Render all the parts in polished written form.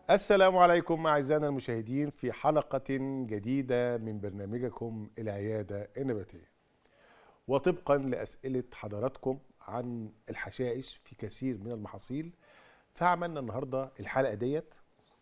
السلام عليكم أعزائنا المشاهدين في حلقة جديدة من برنامجكم العيادة النباتية. وطبقا لأسئلة حضراتكم عن الحشائش في كثير من المحاصيل، فعملنا النهاردة الحلقة ديت،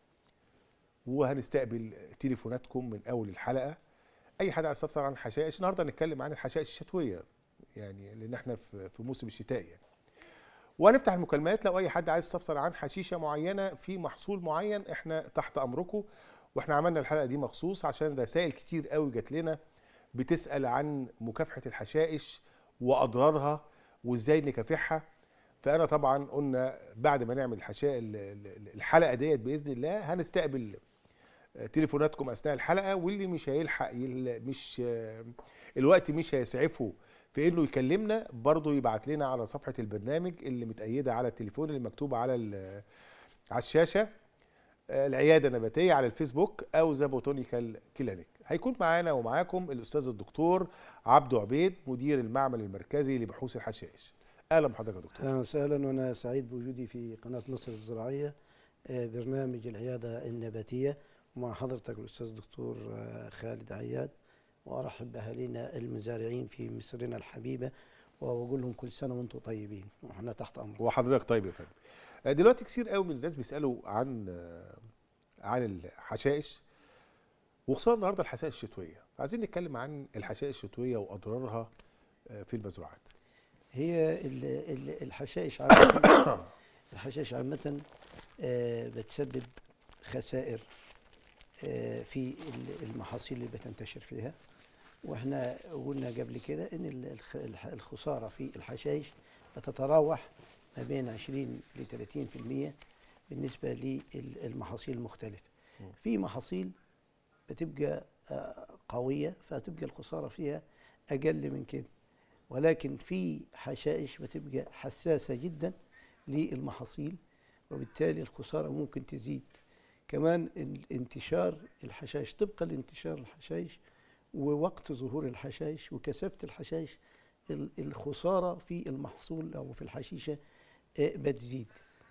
وهنستقبل تليفوناتكم من أول الحلقة. أي حد عايز يستفسر عن الحشائش، النهاردة هنتكلم عن الحشائش الشتوية، يعني لأن احنا في موسم الشتاء يعني. وهنفتح المكالمات لو اي حد عايز يستفسر عن حشيشه معينه في محصول معين، احنا تحت امركم. واحنا عملنا الحلقه دي مخصوص عشان رسائل كتير قوي جات لنا بتسال عن مكافحه الحشائش واضرارها وازاي نكافحها. فانا طبعا قلنا بعد ما نعمل الحلقه ديت باذن الله هنستقبل تليفوناتكم اثناء الحلقه، واللي مش هيلحق مش الوقت مش هيسعفه في انه يكلمنا، برضه يبعت لنا على صفحه البرنامج اللي متأيده على التليفون اللي مكتوبه على الشاشه، العياده النباتيه على الفيسبوك او ذا بوتونيكال كلينيك. هيكون معانا ومعاكم الاستاذ الدكتور عبده عبيد، مدير المعمل المركزي لبحوث الحشائش. اهلا بحضرتك يا دكتور. اهلا وسهلا، وانا سعيد بوجودي في قناه مصر الزراعيه، برنامج العياده النباتيه، ومع حضرتك الاستاذ دكتور خالد عياد. وارحب باهالينا المزارعين في مصرنا الحبيبه، واقول لهم كل سنه وانتم طيبين، واحنا تحت امركم. وحضرتك طيب يا فندم. دلوقتي كتير قوي من الناس بيسالوا عن الحشائش، وخصوصا النهارده الحشائش الشتويه. عايزين نتكلم عن الحشائش الشتويه واضرارها في المزروعات. هي الحشائش عامه الحشائش عامه بتسبب خسائر في المحاصيل اللي بتنتشر فيها. واحنا قلنا قبل كده ان الخساره في الحشائش بتتراوح ما بين 20 ل 30% بالنسبه للمحاصيل المختلفه. في محاصيل بتبقى قويه فتبقى الخساره فيها اقل من كده، ولكن في حشائش بتبقى حساسه جدا للمحاصيل، وبالتالي الخساره ممكن تزيد. كمان انتشار الحشائش، طبقا لانتشار الحشائش ووقت ظهور الحشائش وكثافه الحشائش، الخساره في المحصول او في الحشيشه بتزيد.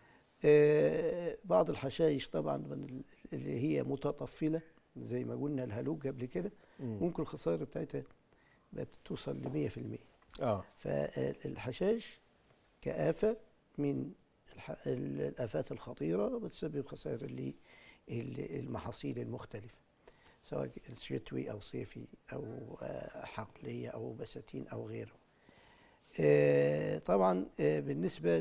بعض الحشائش طبعا اللي هي متطفله زي ما قلنا الهلوج قبل كده، ممكن الخسائر بتاعتها بتوصل ل 100%. فالحشائش كآفة من الآفات الخطيرة بتسبب خسائر للمحاصيل المختلفة، سواء شتوي أو صيفي أو حقلية أو بساتين أو غيره. طبعا بالنسبة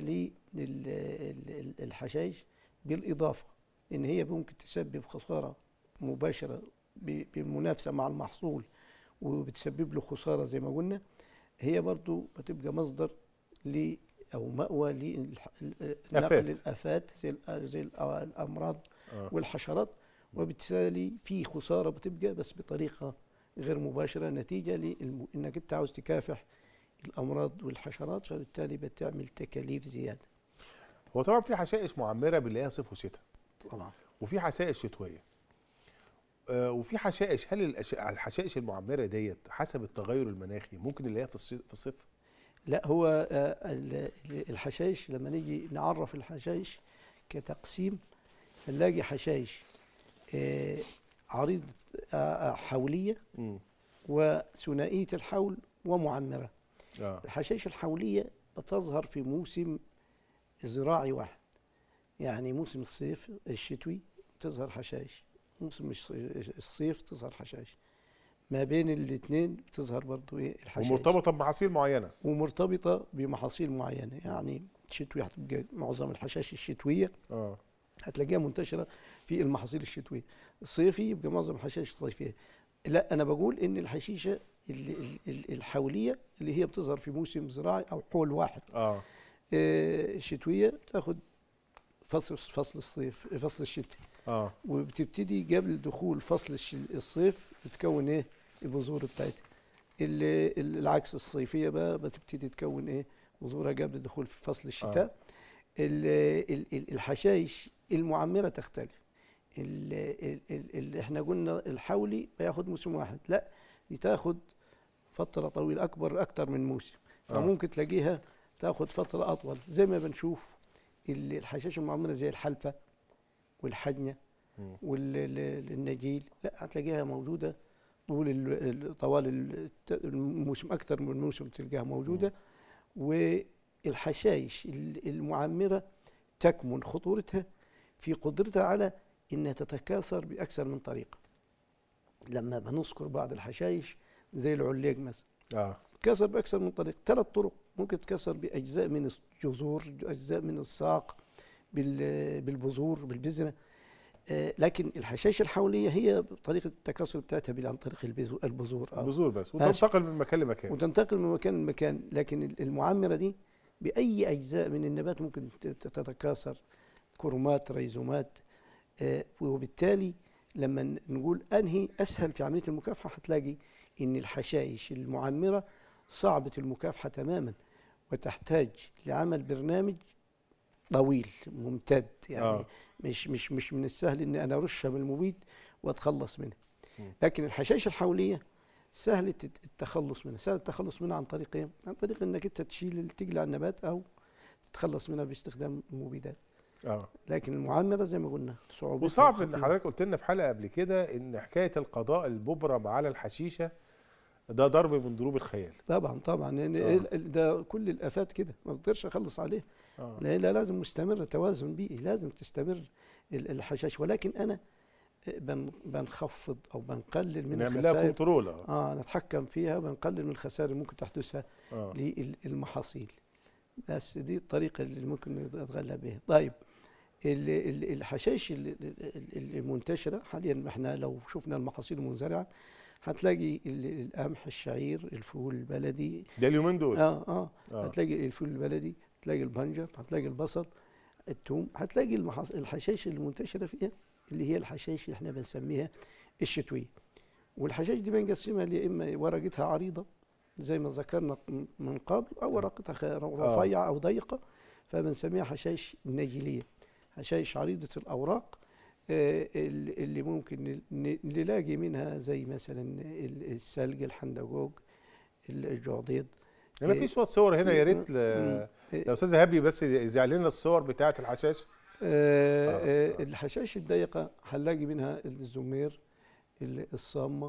للحشائش، بالإضافة إن هي ممكن تسبب خسارة مباشرة بالمنافسة مع المحصول وبتسبب له خسارة زي ما قلنا، هي برضو بتبقى مصدر أو مأوى لنقل الآفات زي الأمراض والحشرات. وبالتالي في خسارة بتبقى بس بطريقة غير مباشرة، نتيجة لأنك أنت عاوز تكافح الأمراض والحشرات، فبالتالي بتعمل تكاليف زيادة. هو طبعا في حشائش معمرة بنلاقيها صيف وشتاء طبعا، وفي حشائش شتوية، وفي حشائش. هل الحشائش المعمرة ديت حسب التغير المناخي ممكن نلاقيها في الصيف؟ لا، هو الحشائش لما نيجي نعرف الحشائش كتقسيم، نلاقي حشائش عريض حولية وثنائية الحول ومعمرة. الحشائش الحولية بتظهر في موسم زراعي واحد، يعني موسم الصيف الشتوي تظهر حشائش، موسم الصيف تظهر حشائش، ما بين الاثنين بتظهر برضو الحشائش، ومرتبطة بمحاصيل معينة ومرتبطة بمحاصيل معينة. يعني الشتوي هتبقى معظم الحشائش الشتوية هتلاقيها منتشرة في المحاصيل الشتوية. الصيفي يبقى معظم الحشائش الصيفية. لا، أنا بقول إن الحشيشة الحولية اللي هي بتظهر في موسم زراعي أو حول واحد، الشتوية تاخد فصل الصيف، فصل الشتاء، وبتبتدي قبل دخول فصل الصيف بتكون ايه البذور بتاعتها. العكس، الصيفيه بقى بتبتدي تكون ايه بذورها قبل دخول في فصل الشتاء. الحشائش المعمره تختلف. اللي احنا قلنا الحولي بياخد موسم واحد، لا دي تاخد فتره طويله اكتر من موسم، فممكن تلاقيها تاخد فتره اطول، زي ما بنشوف الحشائش المعمره زي الحلفه والحجنه والنجيل، لا هتلاقيها موجوده طول طوال الموسم، اكثر من موسم تلقاها موجوده. والحشائش المعمره تكمن خطورتها في قدرتها على انها تتكاثر باكثر من طريقه. لما بنذكر بعض الحشائش زي العليق مثلا، تتكاثر باكثر من طريقه، 3 طرق. ممكن تتكاثر باجزاء من الجذور، اجزاء من الساق، بالبذور، بالبذره. لكن الحشائش الحوليه هي طريقه التكاثر بتاعتها عن طريق البذور. البذور بس، وتنتقل من مكان لمكان. وتنتقل من مكان لمكان. لكن المعمره دي باي اجزاء من النبات ممكن تتكاثر، كرومات، ريزومات. وبالتالي لما نقول انهي اسهل في عمليه المكافحه، هتلاقي ان الحشائش المعمره صعبه المكافحه تماما، وتحتاج لعمل برنامج طويل ممتد. يعني مش من السهل ان انا ارشها بالمبيد واتخلص منها. لكن الحشائش الحوليه سهل التخلص منها. سهل التخلص منها عن طريق ايه؟ عن طريق انك انت تقلع النبات او تتخلص منها باستخدام المبيدات. لكن المعمره زي ما قلنا صعوبتها. وصعب ان حضرتك قلت لنا في حلقه قبل كده ان حكايه القضاء المبرم على الحشيشه ده ضرب من ضروب الخيال. طبعا يعني ده كل الافات كده ما بقدرش اخلص عليه. لا لازم مستمر، توازن بيئي، لازم تستمر الحشائش. ولكن انا بنخفض او بنقلل من الخسائر. نعمل لها كنترول. نتحكم فيها، بنقلل من الخسائر اللي ممكن تحدثها للمحاصيل. بس دي الطريقه اللي ممكن نتغلب بها. طيب الحشائش المنتشره حاليا، احنا لو شفنا المحاصيل المنزرعه هتلاقي القمح، الشعير، الفول البلدي، ده اليومين دول. هتلاقي الفول البلدي، هتلاقي البنجر، هتلاقي البصل، الثوم. هتلاقي الحشائش المنتشره فيها اللي هي الحشائش اللي احنا بنسميها الشتويه. والحشائش دي بنقسمها يا اما ورقتها عريضه زي ما ذكرنا من قبل، او ورقتها رفيعه او ضيقه، فبنسميها حشائش نجيليه. حشائش عريضه الاوراق اللي ممكن نلاقي منها زي مثلا السلج، الحندجوج، الجعضيد. هنا في شويه صور هنا، يا ريت لو استاذ هبي بس يذيع لنا الصور بتاعه الحشائش. الحشائش الضيقه هنلاقي منها الزمير، الصامه،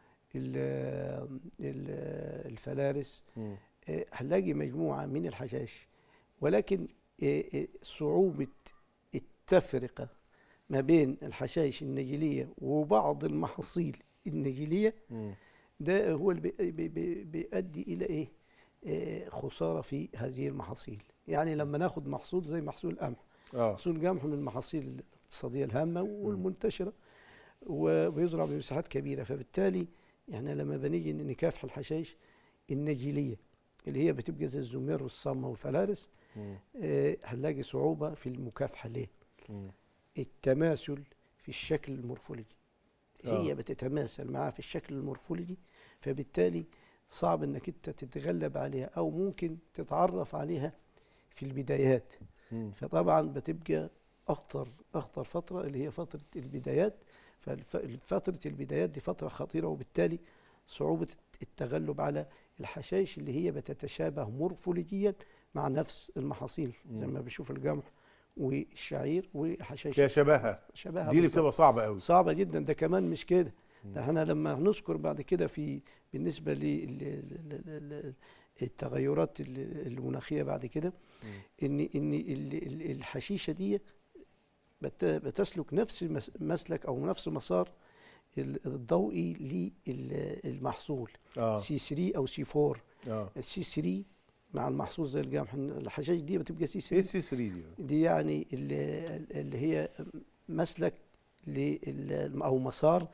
الفلارس. هنلاقي مجموعه من الحشائش. ولكن صعوبه التفرقه ما بين الحشائش النجيليه وبعض المحاصيل النجيليه ده هو اللي بيؤدي الى ايه؟ خساره في هذه المحاصيل. يعني لما ناخد محصول زي محصول القمح، محصول القمح من المحاصيل الاقتصاديه الهامه والمنتشره، وبيزرع بمساحات كبيره. فبالتالي احنا لما بنيجي نكافح الحشائش النجيليه اللي هي بتبقى زي الزمير والصامه والفلارس، هنلاقي صعوبه في المكافحه. ليه؟ التماثل في الشكل المورفولوجي. هي بتتماثل معاه في الشكل المورفولوجي، فبالتالي صعب انك انت تتغلب عليها او ممكن تتعرف عليها في البدايات. فطبعا بتبقى اخطر فتره اللي هي فتره البدايات. ففتره البدايات دي فتره خطيره، وبالتالي صعوبه التغلب على الحشائش اللي هي بتتشابه مورفولوجيا مع نفس المحاصيل، زي ما بنشوف القمح والشعير والحشائش هي شبهها دي اللي بتبقى صعبه قوي، صعبه جدا. ده كمان مش كده، ده احنا لما نذكر بعد كده بالنسبه للتغيرات المناخيه بعد كده، ان الحشيشه دي بتسلك نفس مسلك او نفس مسار الضوئي للمحصول. سي 3 او سي 4. السي 3 مع المحصول زي القمح، الحشائش دي بتبقى سي 3. ايه سي 3 دي يعني اللي هي مسلك او مسار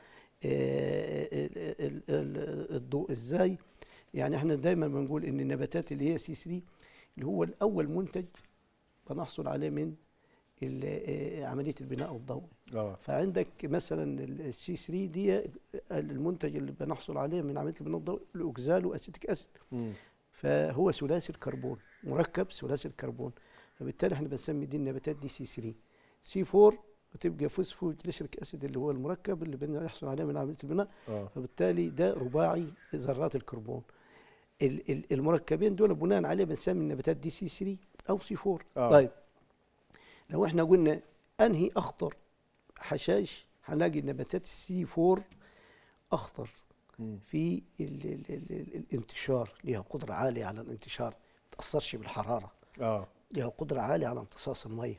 الضوء. ازاي؟ يعني احنا دايما بنقول ان النباتات اللي هي سي 3 اللي هو الاول منتج بنحصل عليه من عمليه البناء الضوئي. فعندك مثلا السي 3 دي المنتج اللي بنحصل عليه من عمليه البناء الضوئي الاوكزالو اسيتيك اسيد. فهو ثلاثي الكربون، مركب ثلاثي الكربون. فبالتالي احنا بنسمي دي النباتات دي سي 3. سي 4 بتبقى فوسفوجليسريك اسيد اللي هو المركب اللي بنحصل عليه من عمليه البناء. فبالتالي ده رباعي ذرات الكربون. المركبين دول بناء عليه بنسمي النباتات دي سي 3 او سي 4. طيب لو احنا قلنا انهي اخطر حشائش هنلاقي نباتات السي 4 اخطر في الانتشار، ليها قدره عاليه على الانتشار، ما تاثرش بالحراره، ليها قدره عاليه على امتصاص الميه،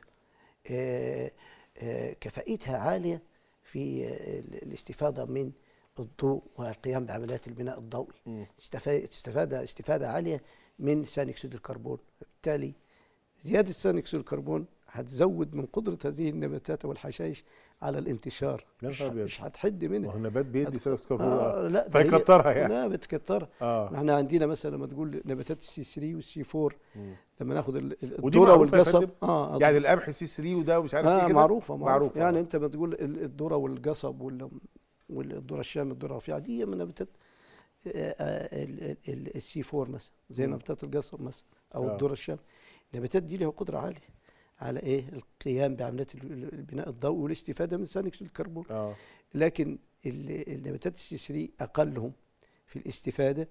كفاءتها عاليه في الاستفاده من الضوء والقيام بعمليات البناء الضوئي، استفاده عاليه من ثاني اكسيد الكربون. بالتالي زياده ثاني اكسيد الكربون هتزود من قدره هذه النباتات والحشائش على الانتشار، مش هتحد منها. ما هو النبات بيدي ثاني اكسيد الكربون لا فيكترها يعني. لا بتكترها. احنا عندنا مثلا لما تقول نباتات السي 3 والسي 4 لما ناخد الذره والقصب يعني القمح سي 3 وده ومش عارف ايه كده معروفه يعني انت ما تقول الذره والقصب والذره الشام، الذره الرفيعه دي من نباتات السي 4 مثلا، زي نباتات القصب مثلا او الذره الشام. النباتات دي لها قدره عاليه على ايه؟ القيام بعمليات البناء الضوئي والاستفاده من ثاني اكسيد الكربون. لكن النباتات السي 3 اقلهم في الاستفاده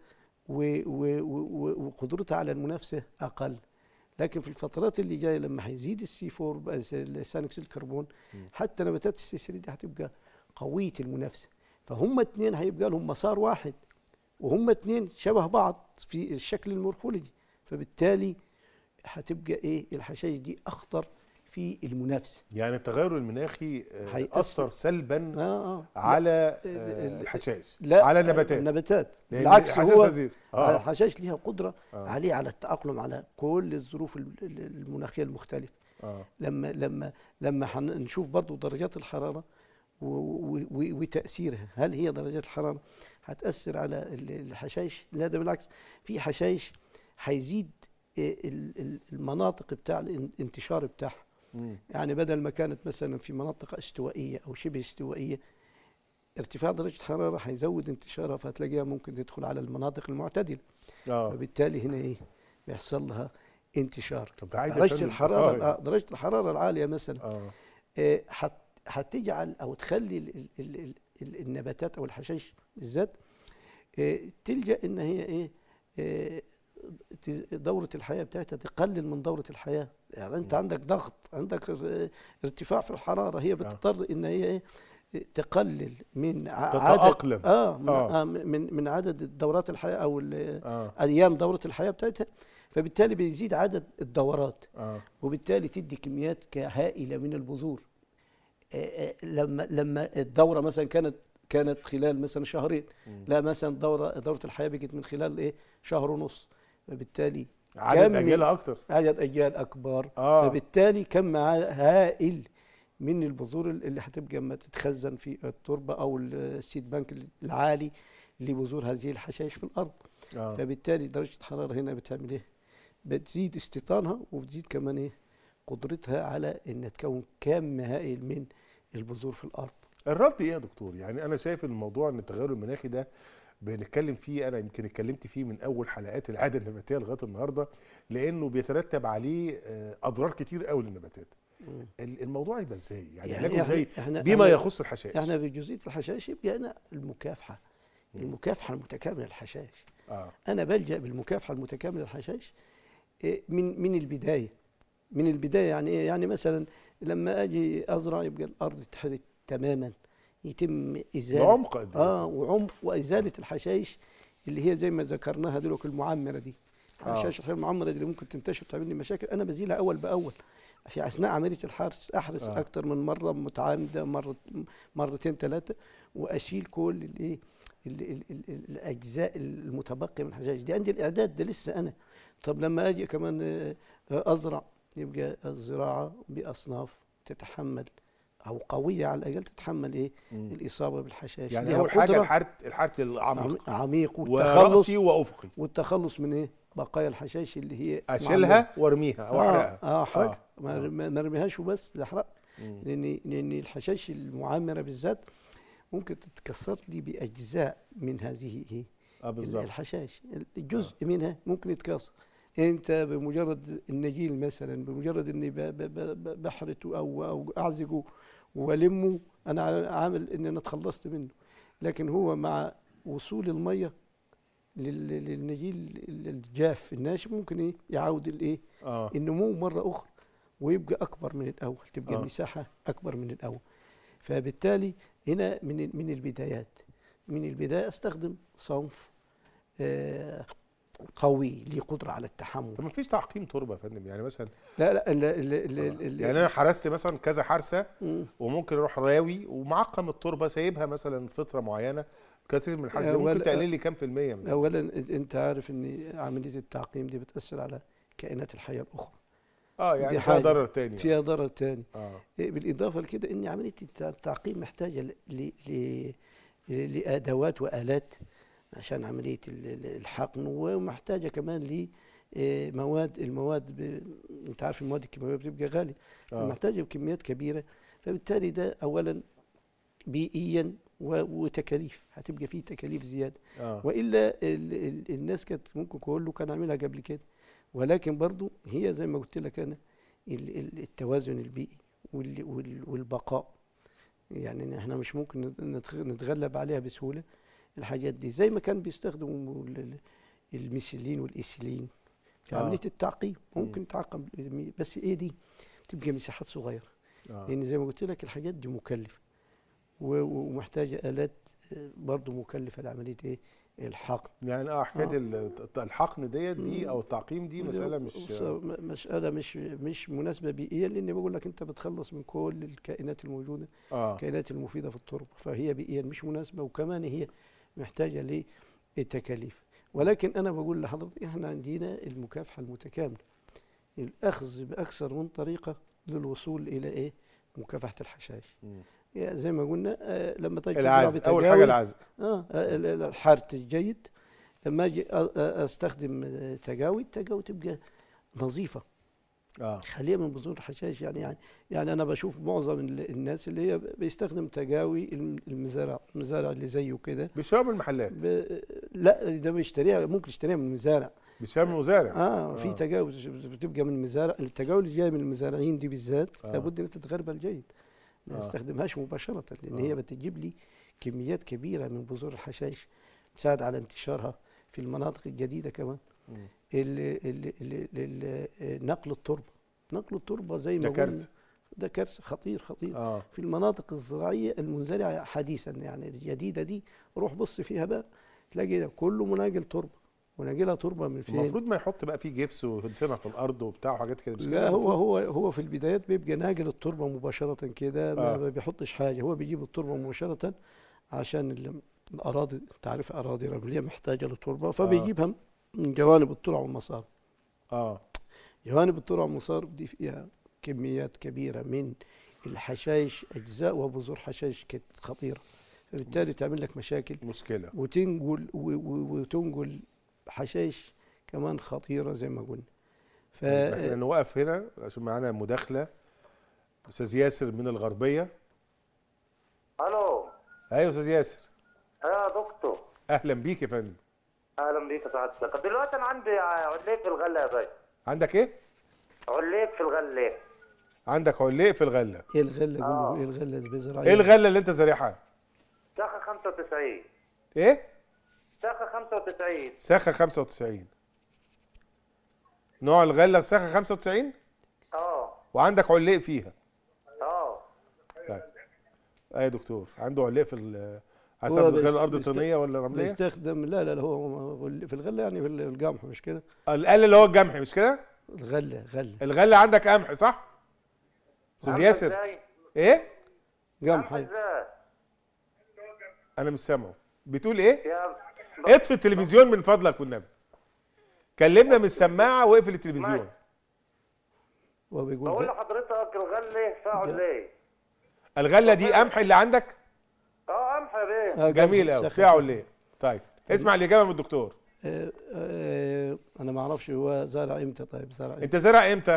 وقدرتها على المنافسه اقل. لكن في الفترات اللي جايه لما هيزيد السي 4 ثاني اكسيد الكربون، حتى نباتات السي 3 دي هتبقى قويه المنافسه. فهم اتنين هيبقى لهم مسار واحد، وهم اتنين شبه بعض في الشكل المورفولوجي، فبالتالي هتبقى ايه؟ الحشائش دي اخطر في المنافسه. يعني التغير المناخي اثر سلبا على الحشائش، على النباتات. بالعكس هو الحشائش ليها قدره عاليه على التاقلم على كل الظروف المناخيه المختلفه. لما هنشوف برضو درجات الحراره وتاثيرها، هل هي درجات الحراره هتاثر على الحشائش؟ لا، ده بالعكس، في حشائش هيزيد المناطق بتاع الانتشار بتاعها. يعني بدل ما كانت مثلا في مناطق استوائيه او شبه استوائيه، ارتفاع درجه الحراره هيزود انتشارها، فهتلاقيها ممكن تدخل على المناطق المعتدله. فبالتالي هنا ايه؟ بيحصل لها انتشار. درجه الحراره العاليه مثلا هتجعل او تخلي النباتات او الحشائش بالذات تلجأ ان هي ايه؟ دورة الحياة بتاعتها تقلل من دورة الحياة. يعني انت عندك ضغط، عندك ارتفاع في الحرارة، هي بتضطر ان هي ايه؟ تقلل من عدد من عدد دورات الحياة او ايام دورة الحياة بتاعتها، فبالتالي بيزيد عدد الدورات، وبالتالي تدي كميات هائلة من البذور. لما الدورة مثلا كانت خلال مثلا شهرين، لا مثلا دورة الحياة بقت من خلال ايه؟ شهر ونص، فبالتالي عدد أجيالها أكتر، عدد أجيال أكبر. فبالتالي كم هائل من البذور اللي هتبقى لما تتخزن في التربة أو السيد بانك العالي لبذور هذه الحشائش في الأرض. فبالتالي درجة الحرارة هنا بتعمل إيه؟ بتزيد استيطانها، وبتزيد كمان إيه؟ قدرتها على أن تكون كم هائل من البذور في الأرض. الرد إيه يا دكتور؟ يعني أنا شايف الموضوع أن التغير المناخي ده بنتكلم فيه، انا يمكن اتكلمت فيه من اول حلقات العاده النباتيه لغايه النهارده، لانه بيترتب عليه اضرار كتير قوي للنباتات. الموضوع يبقى ازاي؟ يعني علاجه ازاي بما يخص الحشائش؟ احنا في جزئيه الحشائش يبقى انا المكافحه المتكامله للحشائش. انا بلجأ بالمكافحه المتكامله للحشائش من البدايه. يعني ايه؟ يعني مثلا لما اجي ازرع يبقى الارض تحرث تماما، يتم ازاله بعمق قد ايه؟ وعمق، وازاله الحشائش اللي هي زي ما ذكرناها دلوقتي المعمره دي. الحشائش المعمره دي اللي ممكن تنتشر تعمل لي مشاكل، انا بزيلها اول باول في اثناء عمليه الحرث. احرث اكثر من مره متعامده، مرتين ثلاثه، واشيل كل الايه الاجزاء المتبقيه من الحشائش دي. عندي الاعداد ده لسه انا. طب لما اجي كمان ازرع، يبقى الزراعه باصناف تتحمل او قويه على الاقل تتحمل ايه؟ الاصابه بالحشائش. يعني اول حاجه الحرث العميق وراسي وافقي، والتخلص من ايه؟ بقايا الحشائش اللي هي اشيلها وارميها او احرقها. احرق ما ارميهاش وبس، احرق. لان الحشائش المعمره بالذات ممكن تتكسر لي باجزاء من هذه ايه؟ الحشائش، الجزء منها ممكن يتكسر. انت بمجرد النجيل مثلا، بمجرد اني بحرته او اعزقه والمه، انا عامل ان انا اتخلصت منه. لكن هو مع وصول الميه للنجيل الجاف الناشف ممكن ايه؟ يعاود الايه؟ النمو مره اخرى، ويبقى اكبر من الاول، تبقى المساحه اكبر من الاول. فبالتالي هنا من البدايه استخدم صنف قوي ليه قدره على التحمل. طب ما فيش تعقيم تربه يا فندم؟ يعني مثلا لا يعني انا حرست مثلا كذا حرسه وممكن اروح راوي ومعقم التربه سايبها مثلا فتره معينه، كثير من الحرس ممكن تقلل لي كام في المية من اولا انت عارف ان عمليه التعقيم دي بتاثر على كائنات الحياه الاخرى. يعني فيها ضرر تاني. فيها ضرر تاني. بالاضافه لكده ان عمليه التعقيم محتاجه لادوات والات عشان عمليه الحقن، ومحتاجه كمان المواد انت عارف المواد الكيماويه بتبقى غاليه، محتاجه بكميات كبيره. فبالتالي ده اولا بيئيا وتكاليف، هتبقى فيه تكاليف زياده. والا الناس كانت ممكن كله كان عاملها قبل كده، ولكن برضو هي زي ما قلت لك انا التوازن البيئي والبقاء، يعني احنا مش ممكن نتغلب عليها بسهوله. الحاجات دي زي ما كان بيستخدموا الميثيلين والايثيلين في عمليه التعقيم، ممكن تعقم، بس دي تبقى مساحات صغيره، لان زي ما قلت لك الحاجات دي مكلفه ومحتاجه الات برضو مكلفه لعمليه الحقن. يعني حكايه الحقن دي او التعقيم دي مساله مش مناسبه بيئيا، لان بقول لك انت بتخلص من كل الكائنات الموجوده، الكائنات المفيده في التربه، فهي بيئيا مش مناسبه، وكمان هي محتاجه للتكاليف. ولكن انا بقول لحضرتك احنا عندنا المكافحه المتكامله، الاخذ باكثر من طريقه للوصول الى مكافحه الحشائش. يعني زي ما قلنا لما تيجي العزق، اول حاجه العزق، الحرث الجيد. لما اجي استخدم تجاوي، التجاوي تبقى نظيفه، خاليه من بذور الحشائش. يعني انا بشوف معظم الناس اللي هي بيستخدم تجاوي المزارع اللي زيه كده بيشتريها من المحلات. لا، ده بيشتريها، ممكن يشتريها من المزارع. بيشتريها من المزارع. في تجاوي بتبقى من المزارع. التجاوي اللي جايه من المزارعين دي بالذات لابد ان انت تتغربل جيد، ما استخدمهاش مباشره، لان هي بتجيب لي كميات كبيره من بذور الحشائش، تساعد على انتشارها في المناطق الجديده كمان. نقل التربه زي ما قلنا ده كارثه، خطير في المناطق الزراعيه المنزرعه حديثا، يعني الجديده دي روح بص فيها بقى تلاقي كله مناجل تربه، وناجلها تربه من فين؟ المفروض ما يحط بقى فيه جبس ويدفنها في الارض وبتاع وحاجات كده، مش كده؟ لا، هو في البدايات بيبقى ناجل التربه مباشره كده، ما بيحطش حاجه، هو بيجيب التربه مباشره عشان الاراضي، انت عارف اراضي رمليه محتاجه للتربه، فبيجيبها من جوانب الترع والمصارف. جوانب الترع والمصارف دي فيها كميات كبيره من الحشائش، اجزاء وبذور حشائش خطيره، فبالتالي تعمل لك مشكله وتنقل حشائش كمان خطيره زي ما قلنا. احنا نوقف هنا عشان معانا مداخله. استاذ ياسر من الغربيه. الو. ايوه استاذ ياسر. يا دكتور. اهلا بيك يا فندم. اهلا بيك يا سعادتك. دلوقتي انا عندي عليق في الغله يا باشا. عندك ايه؟ عليق في الغله. عندك عليق في الغله؟ ايه الغله؟ قول له ايه الغله اللي بيزرعها؟ ايه الغله اللي انت زارعها؟ ساخه 95. ايه؟ ساخه 95. ساخه 95. نوع الغله ساخه 95؟ وعندك عليق فيها؟ طيب. يا دكتور عنده عليق في حسب الارض طينيه ولا رمليه؟ بيستخدم لا هو في الغله، يعني في القمح، مش كده؟ القل اللي هو القمح، مش كده؟ الغله عندك قمح صح؟ استاذ ياسر. ايه؟ قمح. انا مش سامعه. بتقول ايه؟ اطفي التلفزيون من فضلك والنبي. كلمنا من السماعه واقفل التلفزيون. بقول لحضرتك الغله فيها عليق. الغله دي قمح اللي عندك؟ قمح يا بيه. جميل قوي، فيها عليق. طيب اسمع الاجابه من الدكتور. انا ما اعرفش هو زرع امتى. طيب زرع امتى؟ انت زرع امتى؟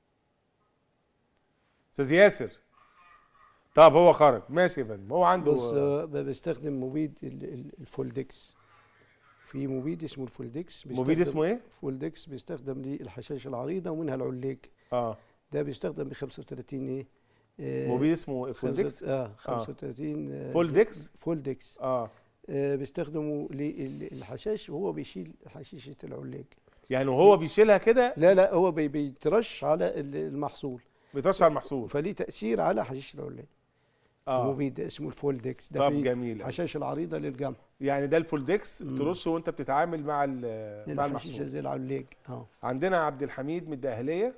استاذ ياسر. طب هو خرج، ماشي يا فندم. هو عنده بص بيستخدم مبيد الفولدكس. في مبيد اسمه الفولدكس. مبيد اسمه ايه؟ فولدكس بيستخدم للحشائش العريضه ومنها العليق. ده بيستخدم ب 35 مبيد اسمه فولدكس. 35 فولدكس. بيستخدموا للحشائش، وهو بيشيل حشيشه العليق. يعني وهو بيشيلها كده؟ لا هو بيترش على المحصول. بيترش على المحصول، فليه تاثير على حشيشه العليق. مبيد اسمه الفولدكس، ده طب في جميل أوي. الحشائش العريضه للجمح. يعني ده الفولدكس ترشه وانت بتتعامل مع مع الحشيشه المحصول. زي العلاج. عندنا عبد الحميد من الدقهليه.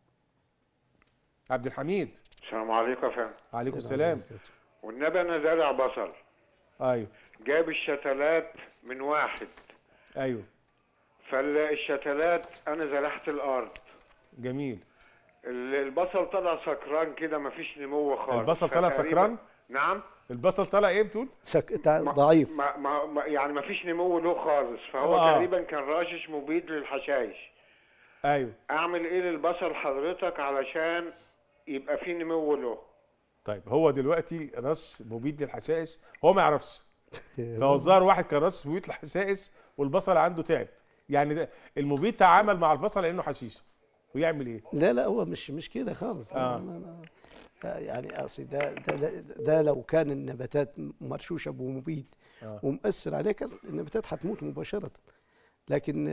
عبد الحميد. السلام عليكم يا فندم. وعليكم السلام. والنبي انا زارع بصل. ايوه. جاب الشتلات من واحد. ايوه. فالشتلات انا زرعت الارض. جميل. البصل طلع سكران كده، مفيش نمو خالص. البصل طلع سكران؟ نعم. البصل طلع ايه بتقول؟ ضعيف. يعني مفيش نمو له خالص، فهو تقريبا كان راشش مبيد للحشائش. ايوه. اعمل ايه للبصل حضرتك علشان يبقى فيه نمو له؟ طيب هو دلوقتي رش مبيد للحشائش، هو ما يعرفش. فهو الظاهر واحد كان رش مبيد للحشائش والبصل عنده تعب. يعني ده المبيد تعامل مع البصل لانه حشيشه، ويعمل ايه؟ لا هو مش كده خالص. يعني اصل ده لو كان النباتات مرشوشه بمبيد ومؤثر عليها، كانت النباتات هتموت مباشره. لكن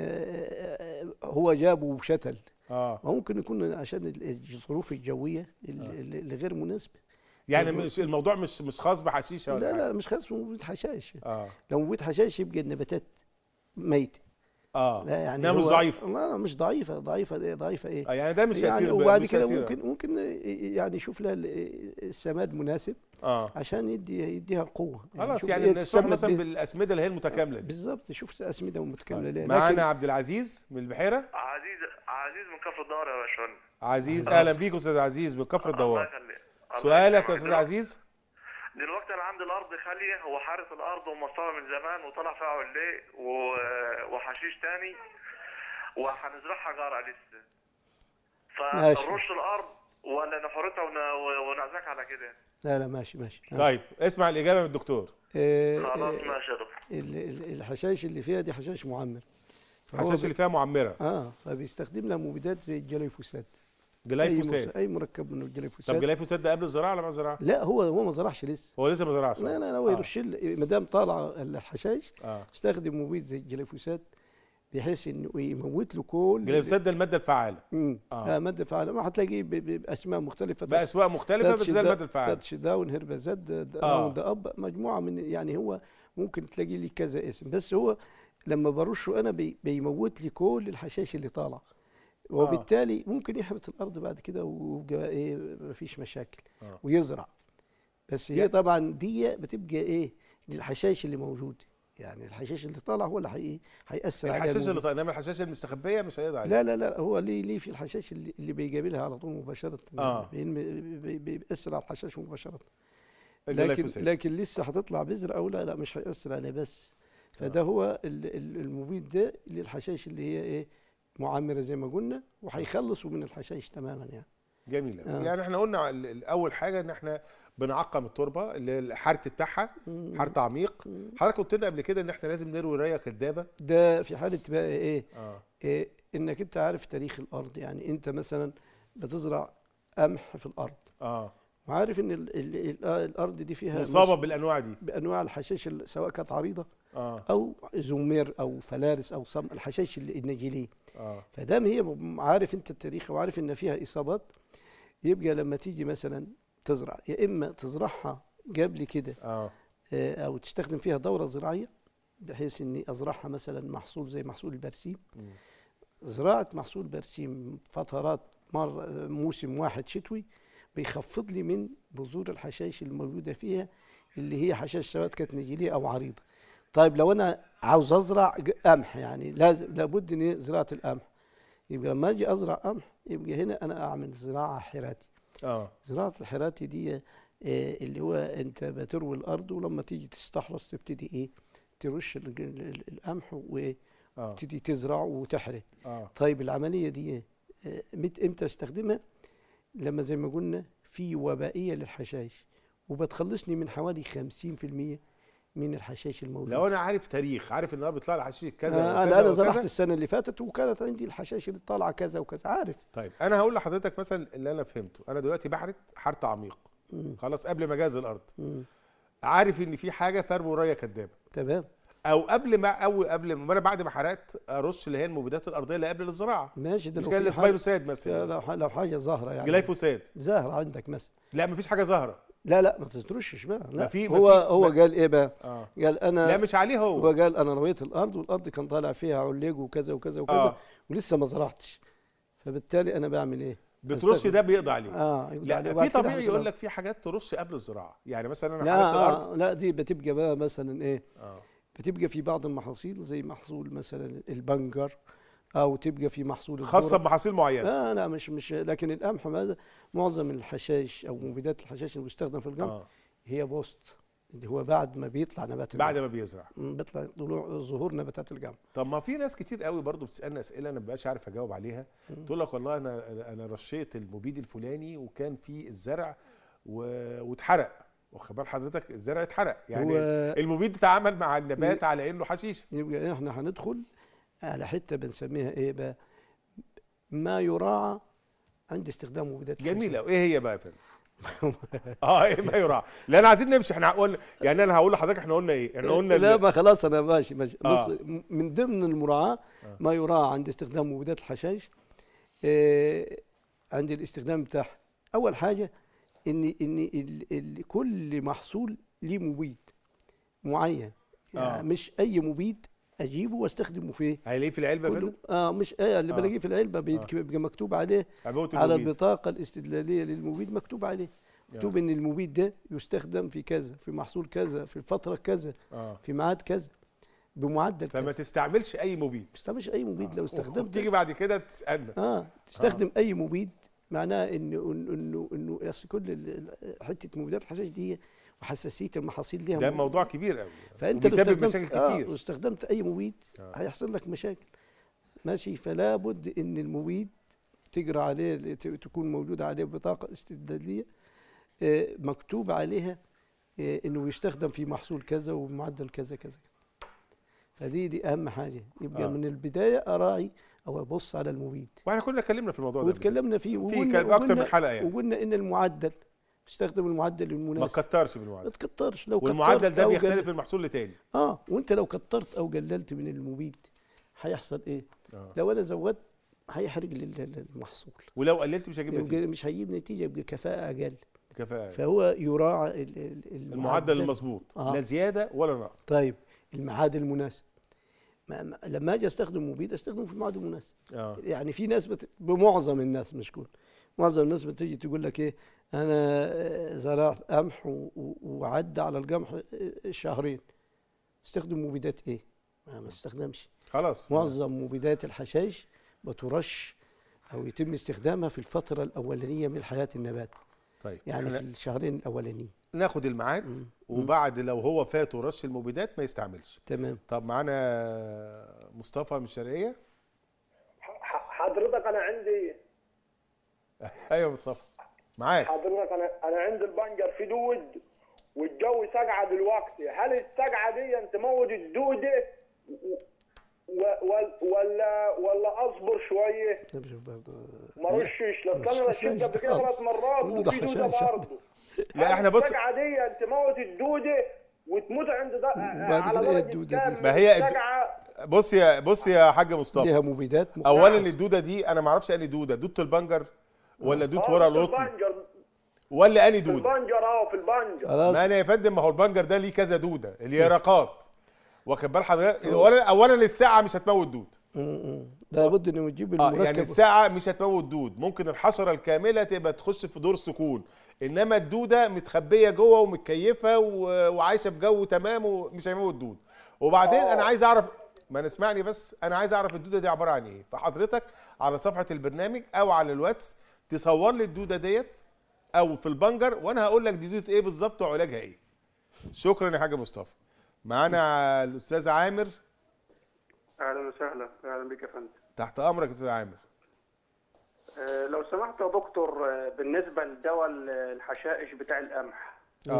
هو جابه وشتل. ممكن يكون عشان الظروف الجويه اللي غير مناسبه. يعني مش الموضوع مش خاص بحشيشه ولا لا مش خاص بمبيد حشائش. لو مبيد حشائش يبقى النباتات ميته. لا يعني مش ضعيفه. لا مش ضعيفه ايه؟ يعني ده مش تاثير. يعني وبعد كده ممكن يعني يشوف لها السماد مناسب عشان يديها قوه. خلاص يعني نصح مثلا بالاسمده اللي هي المتكامله دي. بالظبط، شوف اسمده متكامله ليه. معانا عبد العزيز من البحيره. عزيز من كفر الدوار يا باشمهندس. عزيز اهلا بيك استاذ عزيز من كفر الدوار. سؤالك يا استاذ عزيز. دلوقتي انا عندي الارض خاليه، هو حارس الارض ومصطفى من زمان وطلع فيها عليه وحشيش تاني وهنزرعها جارة لسه. فنرش الارض ولا نحرتها ونعزك على كده؟ لا ماشي. طيب اسمع الاجابه من الدكتور. خلاص ماشي يا دكتور. الحشائش اللي فيها دي حشائش معمر. الحشائش اللي فيها معمره. فبيستخدم لها مبيدات زي الجليفوسات. جليفوسات. اي مركب من الجليفوسات. طب جليفوسات ده قبل الزراعه ولا بعد الزراعه؟ لا هو ما زرعش لسه. هو لسه ما زرعش. لا هو يرش ما دام طالعه الحشائش استخدم مبيد زي الجليفوسات بحيث انه يموت له كل. الجليفوسات ده الماده الفعاله. ماده فعاله، ما هتلاقيه باسماء مختلفه. باسماء مختلفه بس ده الماده الفعاله. تاتش داون، هربازات، راوند اب، مجموعه من يعني هو ممكن تلاقي لي كذا اسم، بس هو لما برشه انا بيموت لي كل الحشائش اللي طالعه. وبالتالي ممكن يحرث الارض بعد كده ويبقى ايه مفيش مشاكل ويزرع. بس هي طبعا دي بتبقى ايه للحشائش اللي موجود، يعني الحشائش اللي طالع هو اللي هيأثر عليها. الحشائش اللي طالع، انما الحشائش المستخبيه مش هيقدر عليها. لا هو ليه في الحشائش اللي بيقابلها على طول مباشره. بيأثر على الحشائش مباشره. لكن لسه هتطلع بذره او لا مش هيأثر عليه بس. فده هو المبيد ده للحشائش اللي هي ايه معمره زي ما قلنا، وهيخلصوا من الحشائش تماما يعني. جميل. يعني احنا قلنا اول حاجه ان احنا بنعقم التربه اللي الحرث بتاعها حرث عميق. حضرتك قلت لنا قبل كده ان احنا لازم نروي ريه كدابه. ده في حاله بقى ايه؟ انك انت عارف تاريخ الارض. يعني انت مثلا بتزرع قمح في الارض وعارف ان الارض دي فيها مصابه بالانواع دي، بانواع الحشائش سواء كانت عريضه او زمير او فلارس او الحشائش النجيليه. فدام هي عارف انت التاريخ وعارف ان فيها اصابات، يبقى لما تيجي مثلا تزرع يا اما تزرعها قبل كده او تستخدم فيها دوره زراعيه بحيث اني ازرعها مثلا محصول زي محصول البرسيم. زراعه محصول برسيم فترات موسم واحد شتوي بيخفض لي من بذور الحشائش الموجوده فيها اللي هي حشائش سواء كانت نجيليه او عريضه. طيب لو انا عاوز ازرع قمح، يعني لابد ان زراعه القمح، يبقى لما اجي ازرع قمح يبقى هنا انا اعمل زراعه حراتي. زراعه الحراتي دي اللي هو انت بتروي الارض ولما تيجي تستحرث تبتدي ايه ترش القمح وتبتدي تزرع وتحرث. طيب العمليه دي امتى استخدمها؟ لما زي ما قلنا في وبائيه للحشائش وبتخلصني من حوالي 50% من الحشائش الموجوده. لو انا عارف تاريخ، عارف ان انا بيطلع لي حشيش كذا انا زرعت السنه اللي فاتت وكانت عندي الحشائش اللي طالعه كذا وكذا، عارف. طيب انا هقول لحضرتك مثلا اللي انا فهمته. انا دلوقتي بحرث حرث عميق خلاص قبل ما اجهز الارض. عارف ان في حاجه فرو ريه كدابه. تمام. او قبل ما انا بعد ما حرقت ارش اللي هي المبيدات الارضيه اللي قبل الزراعه. ماشي. ده مش كان الاسبايروساد مثلا لو حاجه ظاهره يعني جليفوسات ظاهره عندك مثلا. لا مفيش حاجه ظاهره. لا ما تترشش بقى، لا. ما هو قال ايه بقى؟ قال لا انا مش عليه هو هو. قال انا رويت الارض، والارض كان طالع فيها عليق وكذا وكذا وكذا، ولسه ما زرعتش، فبالتالي انا بعمل ايه؟ بترش ده بيقضي عليه. يقضي عليه. لا في طبيعي يقول لك في حاجات ترش قبل الزراعه، يعني مثلا انا لا حرثت الارض. لا دي بتبقى بقى مثلا ايه؟ بتبقى في بعض المحاصيل زي محصول مثلا البنجر، او تبقى في محصول خاصه بمحاصيل معينه. لا مش لكن القمح ماذا؟ معظم الحشائش او مبيدات الحشائش اللي بيستخدم في القمح هي بوست، اللي هو بعد ما بيطلع نبات بعد ما بيزرع بيطلع طلوع ظهور نباتات القمح. طب ما في ناس كتير قوي برضو بتسالنا اسئله انا ما بقاش عارف اجاوب عليها. تقول لك والله انا رشيت المبيد الفلاني وكان في الزرع واتحرق، واخد بال حضرتك؟ الزرع اتحرق، يعني المبيد اتعامل مع النبات على انه حشيش. يبقى احنا هندخل على حته بنسميها ايه بقى؟ ما يراعى عند استخدام مبيدات جميله. وايه هي بقى يا فندم؟ ايه ما يراعى؟ لا انا عايزين نمشي. احنا قلنا يعني انا هقول لحضرتك احنا قلنا ايه؟ احنا قلنا لا ما خلاص انا ماشي. بص من ضمن المراعاه ما يراعى عند استخدام مبيدات الحشائش عند الاستخدام بتاعها. اول حاجه ان كل محصول ليه مبيد معين، يعني مش اي مبيد اجيبه واستخدمه في ايه؟ هيلاقيه في العلبه يا فندم؟ مش اللي بلاقيه في العلبه بيبقى مكتوب عليه على البطاقه الاستدلاليه للمبيد، مكتوب عليه مكتوب ان المبيد ده يستخدم في كذا، في محصول كذا، في فتره كذا، في ميعاد كذا، بمعدل كذا. فما تستعملش اي مبيد. ما تستعملش اي مبيد. لو استخدمت تيجي بعد كده تسالنا. تستخدم اي مبيد معناه انه كل حته مبيدات الحشائش دي وحساسيه المحاصيل ليها ده موضوع كبير قوي، فانت لو بيسبب مشاكل كتير. لو استخدمت اي مبيد هيحصل لك مشاكل. ماشي. فلا بد ان المبيد تقرا عليه، تكون موجوده عليه بطاقه استدلاليه مكتوب عليها انه يستخدم في محصول كذا وبمعدل كذا كذا. فدي اهم حاجه. يبقى من البدايه اراعي او ابص على المبيد. واحنا كنا اتكلمنا في الموضوع ده واتكلمنا فيه في اكتر من حلقه يعني. وقلنا ان المعدل تستخدم المعدل المناسب. ما تكترش بالمعدل. ما تكترش. لو والمعدل ده بيختلف من محصول لتاني. وانت لو كترت او قللت من المبيد هيحصل ايه؟ لو انا زودت هيحرق المحصول، ولو قللت مش هجيب نتيجه. مش هيجيب نتيجه، يبقى كفاءه اقل. كفاءه. فهو يراعى المعدل المظبوط، لا زياده ولا نقص. طيب الميعاد المناسب. لما اجي استخدم مبيد استخدمه في الميعاد المناسب. يعني في ناس بمعظم الناس، مش كل، معظم الناس بتيجي تقول لك ايه؟ انا زرعت قمح وعدى على القمح شهرين، استخدم مبيدات ايه؟ ما استخدمش. خلاص. معظم مبيدات الحشائش بترش او يتم استخدامها في الفتره الاولانيه من حياه النبات. طيب يعني في الشهرين الاولانيين ناخد الميعاد، وبعد لو هو فات ورش المبيدات ما يستعملش. تمام. طب معانا مصطفى من الشرقيه. حضرتك انا عندي ايوه مصطفى معاك. حضرتك انا عندي البنجر في دود والجو سقعه دلوقتي. هل السقعه دي تموت الدوده ولا اصبر شويه؟ ما رشش. لو كان رشيت قبل كده 3 مرات وفي دوده برضه. لا احنا بص، السقعه دي تموت الدوده وتموت عند على درجه ما هي بص يا حاج مصطفى، ليها مبيدات اولا الدوده دي انا ما اعرفش اني دوده البنجر ولا دوده ورق القطن ولا اني دوده. في البنجر. في البنجر ما انا يا فندم، ما هو البنجر ده ليه كذا دوده، اليرقات، واخد بال حضرتك؟ اولا الساعه مش هتموت دود. لابد انه يجيب المركب. يعني الساعه مش هتموت دود، ممكن الحشره الكامله تبقى تخش في دور سكون، انما الدوده متخبيه جوه ومتكيفه وعايشه في جو تمام ومش هيموت دود. وبعدين انا عايز اعرف، ما نسمعني بس، انا عايز اعرف الدوده دي عباره عن ايه. فحضرتك على صفحه البرنامج او على الواتس تصور لي الدوده ديت او في البنجر، وانا هقول لك دي دوده ايه بالظبط وعلاجها ايه. شكرا يا حاج مصطفى. معانا الاستاذ عامر. اهلا وسهلا. اهلا بك يا فندم. تحت امرك يا استاذ عامر. لو سمحت يا دكتور، بالنسبه لدواء الحشائش بتاع القمح،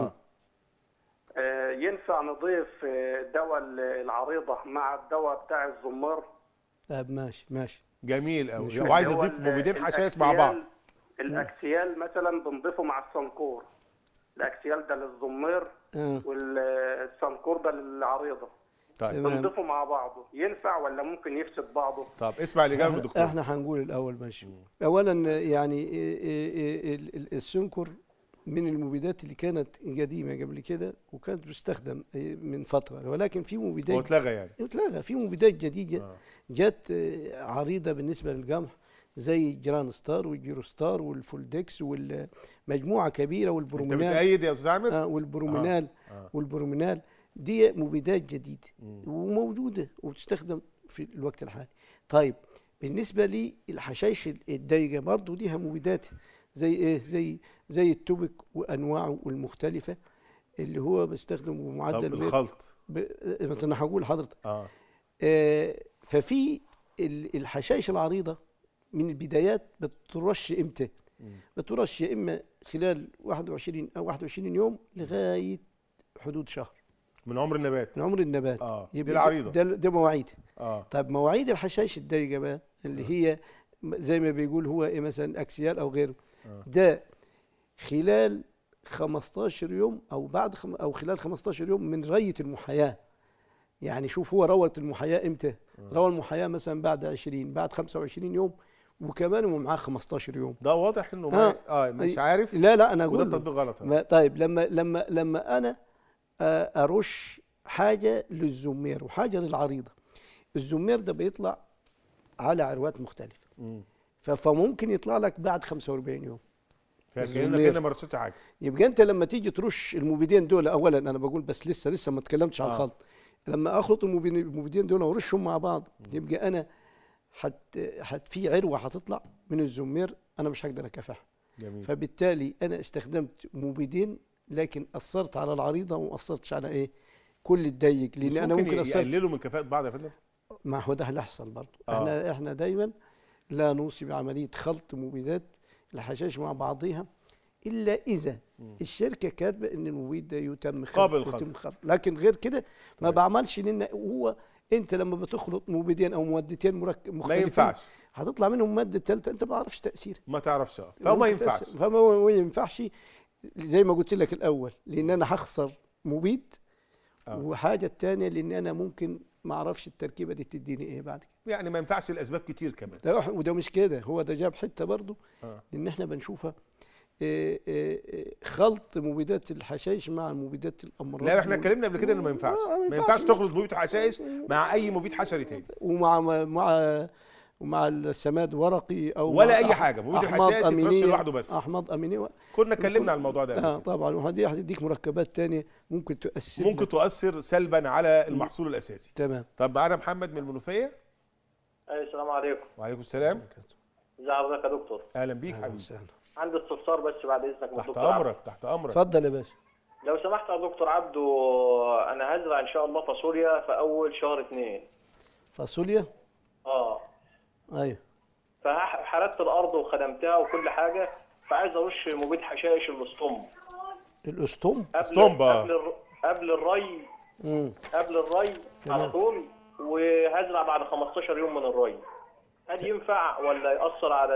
ينفع نضيف دواء العريضه مع الدواء بتاع الزمار؟ طب ماشي جميل قوي. وعايز اضيف مبيدين حشائش مع بعض. الاكسيال مثلا بنضيفه مع الصنكور. الاكسيال ده للزمار والصنكور ده للعريضه. طيب بنضيفه مع بعضه، ينفع ولا ممكن يفسد بعضه؟ طب اسمع الاجابه من الدكتور. احنا هنقول الاول ماشي. اولا يعني السنكر من المبيدات اللي كانت قديمه قبل كده وكانت بتستخدم من فتره، ولكن في مبيدات واتلغى يعني. اتلغى. في مبيدات جديده جت عريضه بالنسبه للقمح زي الجران ستار والجيرو ستار والفولدكس والمجموعه كبيره والبرومينال. انت بتأيد يا استاذ عامر؟ والبرومينال. والبرومينال دي مبيدات جديده وموجوده وبتستخدم في الوقت الحالي. طيب بالنسبه للحشائش الضيقه برضه ليها مبيدات زي ايه؟ زي التوبك وانواعه المختلفه اللي هو بيستخدم بمعدل. طب الخلط مثلا انا هقول لحضرتك ففي الحشائش العريضه من البدايات بترش امتى؟ بترش يا اما خلال 21 او 21 يوم لغايه حدود شهر من عمر النبات. من عمر النبات. دي العريضه. ده مواعيد. طيب مواعيد الحشائش الضيقه بقى اللي هي زي ما بيقول هو ايه مثلا اكسيال او غيره. ده خلال 15 يوم او بعد او خلال 15 يوم من ريه المحاياه. يعني شوف هو روت المحاياه امتى؟ روى المحاياه مثلا بعد 20 بعد 25 يوم وكمان معاه 15 يوم. ده واضح انه مش عارف. لا انا اقول وده تطبيق غلط. طيب لما انا ارش حاجه للزمير وحاجه للعريضه. الزمير ده بيطلع على عروات مختلفه. فممكن يطلع لك بعد 45 يوم. فكأنك ما رشتش حاجه. يبقى انت لما تيجي ترش المبيدين دول، اولا انا بقول بس لسه ما اتكلمتش على الخلط. لما اخلط المبيدين دول وارشهم مع بعض يبقى انا في عروه هتطلع من الزمير انا مش هقدر اكافحها. جميل. فبالتالي انا استخدمت مبيدين لكن اثرت على العريضه وما اثرتش على ايه؟ كل الضيق، لان انا ممكن يقللوا من كفاءه بعض يا فندم. ما هو ده اللي هيحصل برضه. احنا دايما لا نوصي بعمليه خلط مبيدات الحشائش مع بعضها الا اذا الشركه كاتبه ان المبيد ده يتم قابل للخلط. لكن غير كده ما بعملش. لان هو انت لما بتخلط مبيدين او مادتين مختلفين ما ينفعش هتطلع منهم ماده ثالثه انت ما تعرفش تاثيرها. ما تعرفش. فهو ما ينفعش. فهو ما ينفعش زي ما قلت لك الاول، لان انا هخسر مبيد. وحاجه الثانيه لان انا ممكن ما اعرفش التركيبه دي تديني ايه بعد كده. يعني ما ينفعش لاسباب كتير كمان. وده مش كده، هو ده جاب حته برضه ان احنا بنشوفها خلط مبيدات الحشائش مع مبيدات الامراض. لا احنا اتكلمنا قبل كده انه ما ينفعش. ما ينفعش تخلط مبيد حشائش مع اي مبيد حشري تاني. ومع السماد ورقي او ولا اي حاجه. مبيد الحشائش يترش لوحده بس. احماض امينيه كنا اتكلمنا عن الموضوع ده. طبعا. وهدي هتديك مركبات ثانيه ممكن تؤثر سلبا على المحصول الاساسي. تمام. طب معانا محمد من المنوفيه. السلام عليكم. وعليكم السلام. ازي حضرتك يا دكتور؟ اهلا بيك حبيبي. عندي استفسار بس بعد اذنك. تحت امرك. تحت امرك. اتفضل يا باشا. لو سمحت يا دكتور عبده، انا هزرع ان شاء الله فاصوليا في اول شهر 2. فاصوليا؟ ايوه. فحرثت الارض وخدمتها وكل حاجه، فعايز ارش مبيد حشائش الاسطمب. الاسطمب؟ قبل الري. قبل الري على طول، وهزرع بعد 15 يوم من الري. هل ينفع ولا يأثر على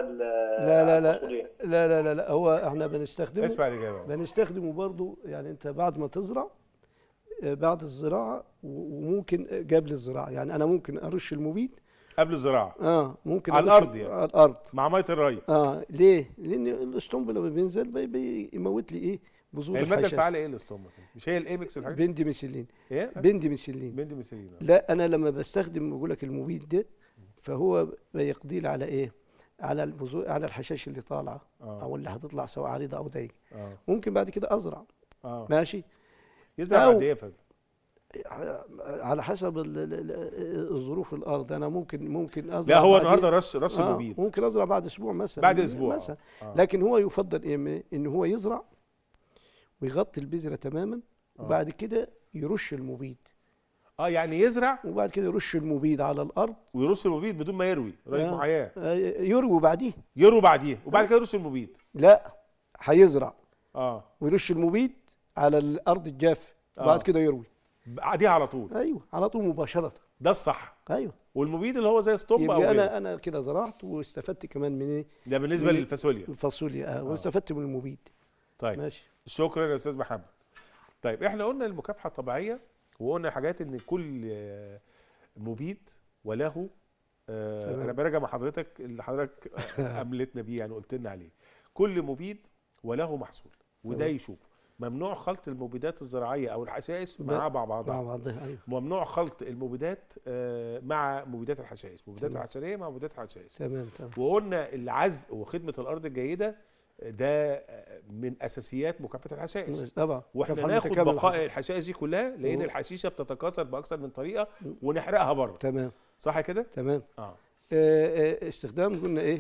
لا هو احنا بنستخدمه. اسمع الإجابة. بنستخدمه برضه يعني انت بعد ما تزرع، بعد الزراعه وممكن قبل الزراعه. يعني انا ممكن ارش المبيد قبل الزراعه. ممكن على الارض يعني. على الارض مع ميه الري. ليه؟ لان الاسطمب لما بينزل بيموت لي ايه؟ بذور الحشائش. الماده الفعاله ايه الاسطمب؟ مش هي الايمكس والحاجات دي؟ بندميثيلين. ايه؟ بندميثيلين. لا انا لما بستخدم بقول لك المبيد ده فهو بيقضي لي على ايه؟ على البذور، على الحشائش اللي طالعه او اللي هتطلع سواء عريضه او ضيقه. ممكن بعد كده ازرع. ماشي. يزرع قد ايه يا فندم؟ على حسب الظروف الارض. انا ممكن ازرع. لا هو النهارده رش المبيد. ممكن ازرع بعد اسبوع مثلا. بعد اسبوع مثلا. لكن هو يفضل ايه؟ ان هو يزرع ويغطي البذره تماما وبعد كده يرش المبيد. يعني يزرع وبعد كده يرش المبيد على الارض. ويرش المبيد بدون ما يروي ري محاياه. يروي بعديه. وبعد كده يرش المبيد. لا هيزرع ويرش المبيد على الارض الجافه وبعد كده يروي بعديها على طول. ايوه على طول مباشره. ده الصح. ايوه. والمبيد اللي هو زي ستوب او يبقى انا كده زرعت واستفدت كمان من ايه؟ ده بالنسبه للفاصوليا. الفاصوليا واستفدت من المبيد. طيب ماشي. شكرا يا استاذ محمد. طيب احنا قلنا المكافحه الطبيعيه وقلنا حاجات ان كل مبيد وله انا براجع مع حضرتك اللي حضرتك املتنا بيه يعني قلت لنا عليه. كل مبيد وله محصول. وده يشوف. ممنوع خلط المبيدات الزراعيه او الحشائش مع بعضها. مع بعضها ايوه. ممنوع خلط المبيدات مع مبيدات الحشائش، مبيدات الحشريه مع مبيدات الحشائش. تمام. وقلنا العزق وخدمه الارض الجيده ده من اساسيات مكافحه الحشائش طبعا. واحنا ناخد بقاء الحشائش دي كلها، لان الحشيشه بتتكاثر باكثر من طريقه ونحرقها بره. تمام. صح كده؟ تمام. استخدام قلنا ايه؟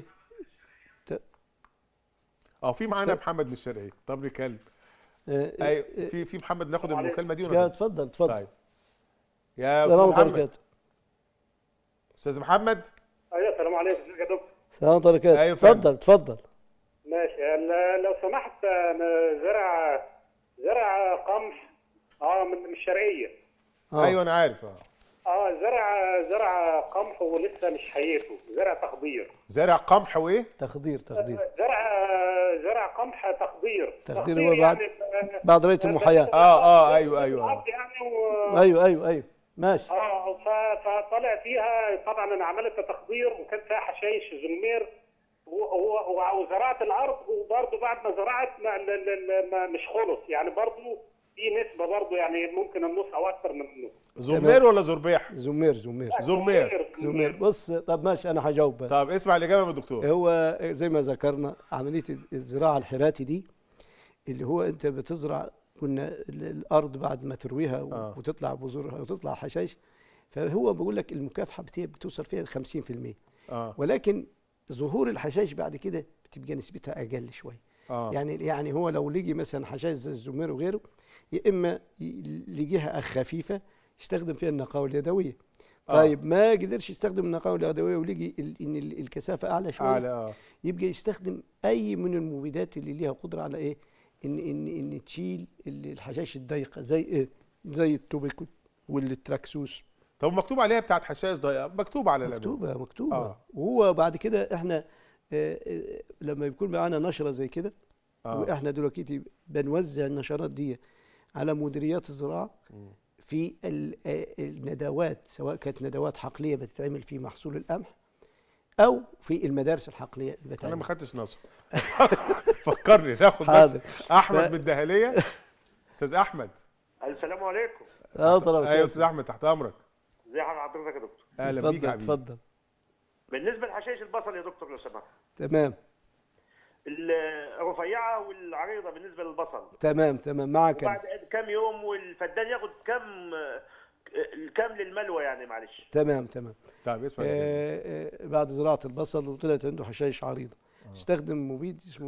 في معانا محمد من الشرقيه. طب نتكلم. ايوه في محمد، ناخد المكالمه دي ونبدأ. اتفضل. طيب يا استاذ محمد. استاذ محمد. ايوه السلام عليكم. ازيك يا دكتور؟ السلام عليكم. ايوه اتفضل. ماشي. لو سمحت، انا زرع قمح من الشرقيه. ايوه انا عارف. زرع قمح ولسه مش حييته، زرع تخضير. زرع قمح وايه؟ تخضير. زرع قمح تخضير هو بعد رية المحاياة. ايوه ايوه ماشي. فطلع فيها طبعا انا عملت تخضير وكان فيها حشائش زمير وزرعت الارض، وبرضه بعد ما زرعت مش خلص يعني، برضه في نسبه برضه يعني ممكن النص او اكثر من النص. زمير ولا زربيح؟ زمير. بص طب ماشي انا هجاوب. طب اسمع الاجابه من الدكتور. هو زي ما ذكرنا عمليه الزراعه الحراتي دي اللي هو انت بتزرع، كنا الارض بعد ما ترويها وتطلع بذورها وتطلع حشائش، فهو بقول لك المكافحه بتوصل فيها ل 50%. ولكن ظهور الحشائش بعد كده بتبقى نسبتها اقل شويه. يعني هو لو لقي مثلا حشائش زي الزمير وغيره، يا اما لقيها خفيفه يستخدم فيها النقاوه اليدويه. طيب ما قدرش يستخدم النقاوه اليدويه ولقي ان الكثافه اعلى شويه، يبقى يستخدم اي من المبيدات اللي ليها قدره على ايه، ان تشيل الحشائش الضيقه زي ايه، زي التوبيكوت والتراكسوس. طب مكتوب عليها بتاعت حشائش ضيقه؟ مكتوب على مكتوبه. وهو بعد كده احنا لما يكون معانا نشره زي كده، واحنا دلوقتي بنوزع النشرات دي على مديريات الزراعه في الندوات، سواء كانت ندوات حقليه بتتعمل في محصول القمح او في المدارس الحقليه اللي بتعمل. انا ما خدتش نصر. فكرني ناخد بس احمد من الدهليه. استاذ احمد. السلام عليكم. ايوه يا استاذ احمد، تحت امرك. ازي حضرتك يا دكتور؟ اهلا بيك يا حبيبي. اتفضل. بالنسبه لحشائش البصل يا دكتور لو سمحت. تمام. الرفيعه والعريضه بالنسبه للبصل. تمام معك. بعد كام يوم والفدان ياخد كام للملوى يعني؟ معلش. تمام. طيب اسمع. بعد زراعه البصل وطلعت عنده حشائش عريضه، استخدم مبيد اسمه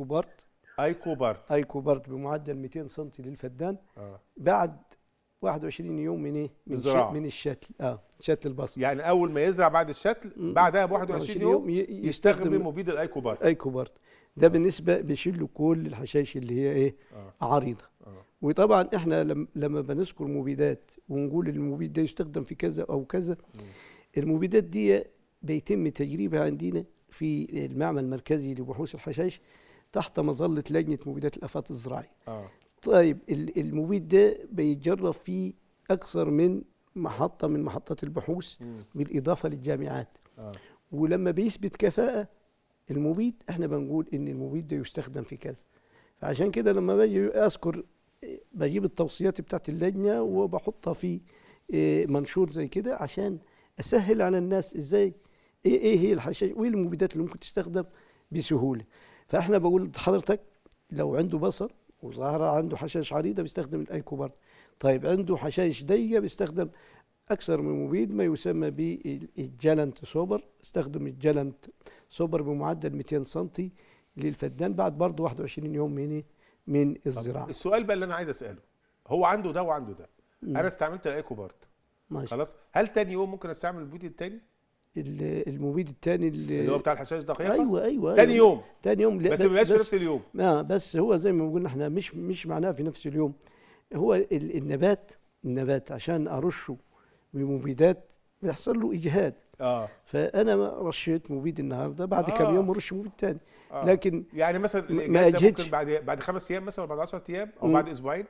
الايكوبارت بمعدل 200 سم للفدان. بعد 21 يوم من ايه؟ من الشتل. شتل البصل. يعني اول ما يزرع بعد الشتل بعدها ب 21 يوم يستخدم مبيد الايكوبارت. ده بالنسبه بيشيل له كل الحشائش اللي هي ايه؟ عريضه. وطبعا احنا لما بنذكر مبيدات ونقول المبيد ده يستخدم في كذا او كذا، المبيدات دي بيتم تجريبها عندنا في المعمل المركزي لبحوث الحشائش تحت مظله لجنه مبيدات الافات الزراعيه. طيب المبيد ده بيتجرب في اكثر من محطه من محطات البحوث بالاضافه للجامعات. ولما بيثبت كفاءه المبيد احنا بنقول ان المبيد ده يستخدم في كذا. فعشان كده لما باجي اذكر بجيب التوصيات بتاعت اللجنه وبحطها في منشور زي كده عشان اسهل على الناس ازاي ايه هي الحشائش وايه المبيدات اللي ممكن تستخدم بسهوله. فاحنا بقول لحضرتك لو عنده بصل وظهر عنده حشائش عريضه بيستخدم الايكوبارت. طيب عنده حشائش ضيقه بيستخدم اكثر من مبيد ما يسمى بالجالنت سوبر. استخدم الجالنت سوبر بمعدل 200 سم للفدان بعد برضه 21 يوم من الزراعه. السؤال بقى اللي انا عايز اساله، هو عنده ده وعنده ده. انا استعملت الايكوبارت ماشي. خلاص، هل تاني يوم ممكن استعمل المبيد التاني؟ المبيد الثاني اللي هو بتاع الحشائش الدقيقه؟ ايوه تاني يوم بس ما بيبقاش في نفس اليوم. بس هو زي ما قلنا احنا مش معناه في نفس اليوم. هو النبات عشان ارشه بمبيدات بيحصل له اجهاد. فانا رشيت مبيد النهارده بعد كم يوم ارش مبيد ثاني. لكن يعني مثلا ما ممكن بعد 5 ايام مثلا، بعد 10 ايام او بعد اسبوعين.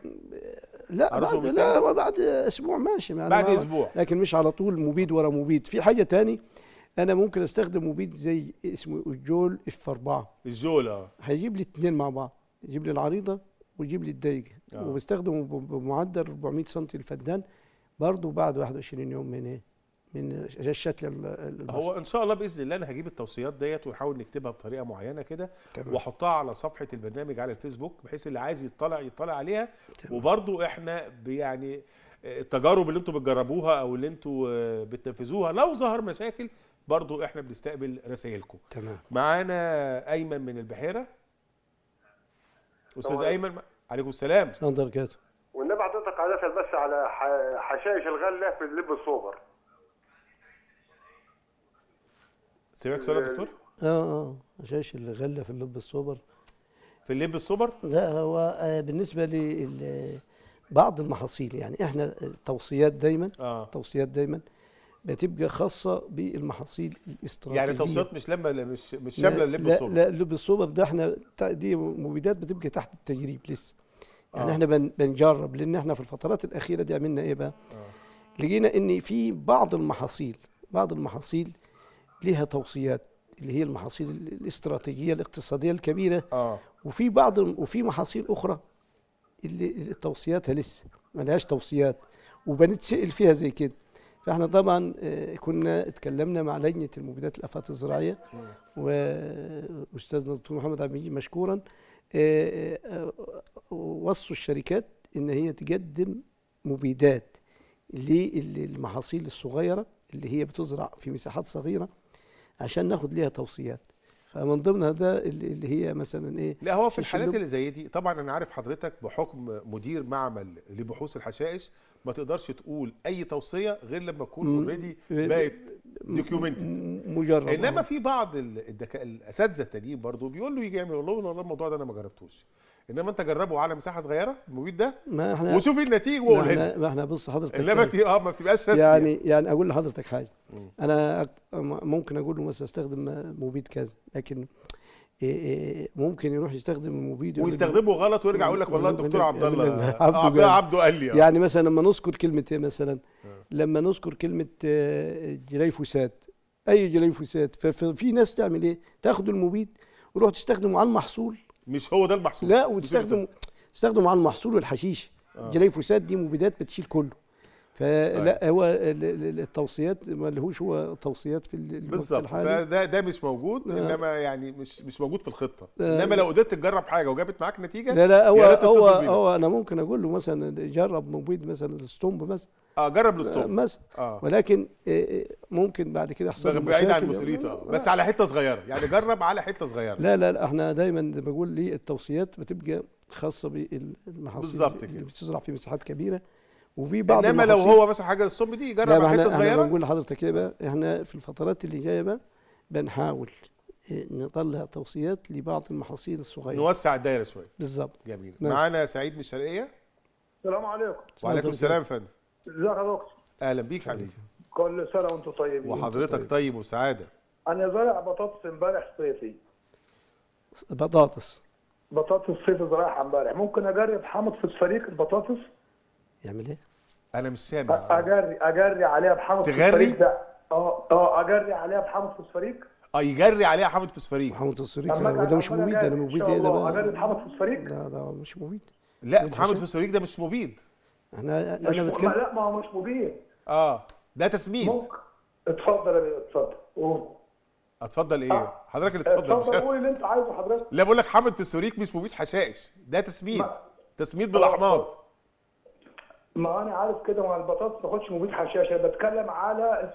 بعد اسبوع ماشي بعد اسبوع، لكن مش على طول مبيد ورا مبيد. في حاجه ثاني انا ممكن استخدم مبيد زي اسمه الجول F4. الجول هيجيب لي الاثنين مع بعض، يجيب لي العريضه ويجيب لي الدايجه، آه. وبستخدمه بمعدل 400 سم الفدان برضه بعد 21 يوم من ايه؟ من الشتله البصل. هو ان شاء الله باذن الله انا هجيب التوصيات ديت ونحاول نكتبها بطريقه معينه كده واحطها على صفحه البرنامج على الفيسبوك، بحيث اللي عايز يطلع عليها. وبرضو احنا يعني التجارب اللي انتوا بتجربوها او اللي انتوا بتنفذوها لو ظهر مشاكل برضو احنا بنستقبل رسائلكم. تمام. معانا ايمن من البحيره. استاذ ايمن، عليكم السلام. اتفضل. والنبي حضرتك عايز اسال بس على حشائش الغله في اللب السوبر. سمعت سؤال يا دكتور؟ حشائش الغله في اللب السوبر. في اللب السوبر؟ لا، هو بالنسبه لبعض المحاصيل، يعني احنا توصيات دايما بتبقى خاصه بالمحاصيل الاستراتيجيه. يعني توصيات مش شامله اللب السوبر؟ لا، اللب السوبر ده احنا دي مبيدات بتبقى تحت التجريب لسه. يعني احنا بنجرب، لان احنا في الفترات الاخيره دي عملنا ايه بقى؟ لقينا ان في بعض المحاصيل ليها توصيات، اللي هي المحاصيل الاستراتيجيه الاقتصاديه الكبيره. وفي محاصيل اخرى اللي توصياتها لسه ما لهاش توصيات وبنتسال فيها زي كده. فاحنا طبعا كنا اتكلمنا مع لجنه المبيدات الافات الزراعيه واستاذنا الدكتور محمد عبد المجيد مشكورا، وصوا الشركات ان هي تقدم مبيدات للمحاصيل الصغيره اللي هي بتزرع في مساحات صغيره عشان ناخد ليها توصيات. فمن ضمنها ده اللي هي مثلا ايه؟ لا، هو في الحالات اللي زي دي طبعا انا عارف حضرتك بحكم مدير معمل لبحوث الحشائش ما تقدرش تقول اي توصيه غير لما تكون اوريدي بقت دوكيومنتد مجرد. انما في بعض الاساتذه التانيين برضه بيقول له يجي يعمل والله الموضوع ده انا ما جربتوش، انما انت جربه على مساحه صغيره المبيد ده وشوف النتيجه وقول لنا. ما احنا بص حضرتك، انما ما بتبقاش رسمي. يعني اقول لحضرتك حاجه، انا ممكن اقول له مثلا استخدم مبيد كذا، لكن ممكن يروح يستخدم المبيد ويستخدمه غلط ويرجع يقول لك والله الدكتور عبد الله عبده قال لي. يعني مثلا لما نذكر كلمه ايه مثلا، لما نذكر كلمه جليفوسات، اي جليفوسات، ففي ناس تعمل ايه؟ تاخد المبيد وتروح تستخدمه على المحصول، مش هو ده المحصول، لا، وتستخدمه على المحصول والحشيش. الجليفوسات دي مبيدات بتشيل كله. فلا هو التوصيات ما لهوش هو توصيات في بالظبط. فده مش موجود، انما يعني مش موجود في الخطه. انما لو قدرت تجرب حاجه وجابت معاك نتيجه، لا هو انا ممكن اقول له مثلا جرب مبيد مثلا الستومب مثلا، جرب الستومب مثلا، ولكن ممكن بعد كده يحصل بعيد عن مسؤوليته، بس على حته صغيره، يعني جرب على حته صغيره. لا احنا دايما بقول لي التوصيات بتبقى خاصه بالمحاصيل اللي بتزرع في مساحات كبيره، وفي بعض انما لو هو مثلا حاجه الصوب دي يجرب على حته صغيره. انا بقول لحضرتك ايه بقى، احنا في الفترات اللي جايه بقى بنحاول نطلع توصيات لبعض المحاصيل الصغيره، نوسع الدايره شويه. بالظبط. جميل. معانا سعيد من الشرقيه. السلام عليكم. وعليكم السلام يا فندم. ازيك يا دكتور؟ اهلا بيك حبيبي. كل سنه وانتم طيبين. وحضرتك طيب وسعاده. انا زارع بطاطس امبارح صيفي. بطاطس صيفي زراعها امبارح، ممكن اجرب حامض فوسفوريك البطاطس؟ يعمل ايه؟ انا مش سامع. اجري عليها بحامض فوسفوريك ده. اجري عليها بحامض فوسفوريك. يجري عليها حامض فوسفوريك. حامض فوسفوريك وده مش مبيد. انا مبيد ايه ده بقى؟ اجري بحامض فوسفوريك؟ لا ده مش مبيد. لا، حامض فوسفوريك ده مش مبيد. انا بتكلم. لا، ما هو مش مبيد. ده تسميد. ممكن. اتفضل يا بيه، اتفضل. اتفضل ايه؟ حضرتك اللي اتفضل. اتفضل قول اللي انت عايزه حضرتك. لا، بقول لك حامض فوسفوريك مش مبيد حشائش، ده تسميد. تسميد بالاحماض. ما انا عارف كده، مع البطاطس ما اخدش مبيد حشائش، انا بتكلم على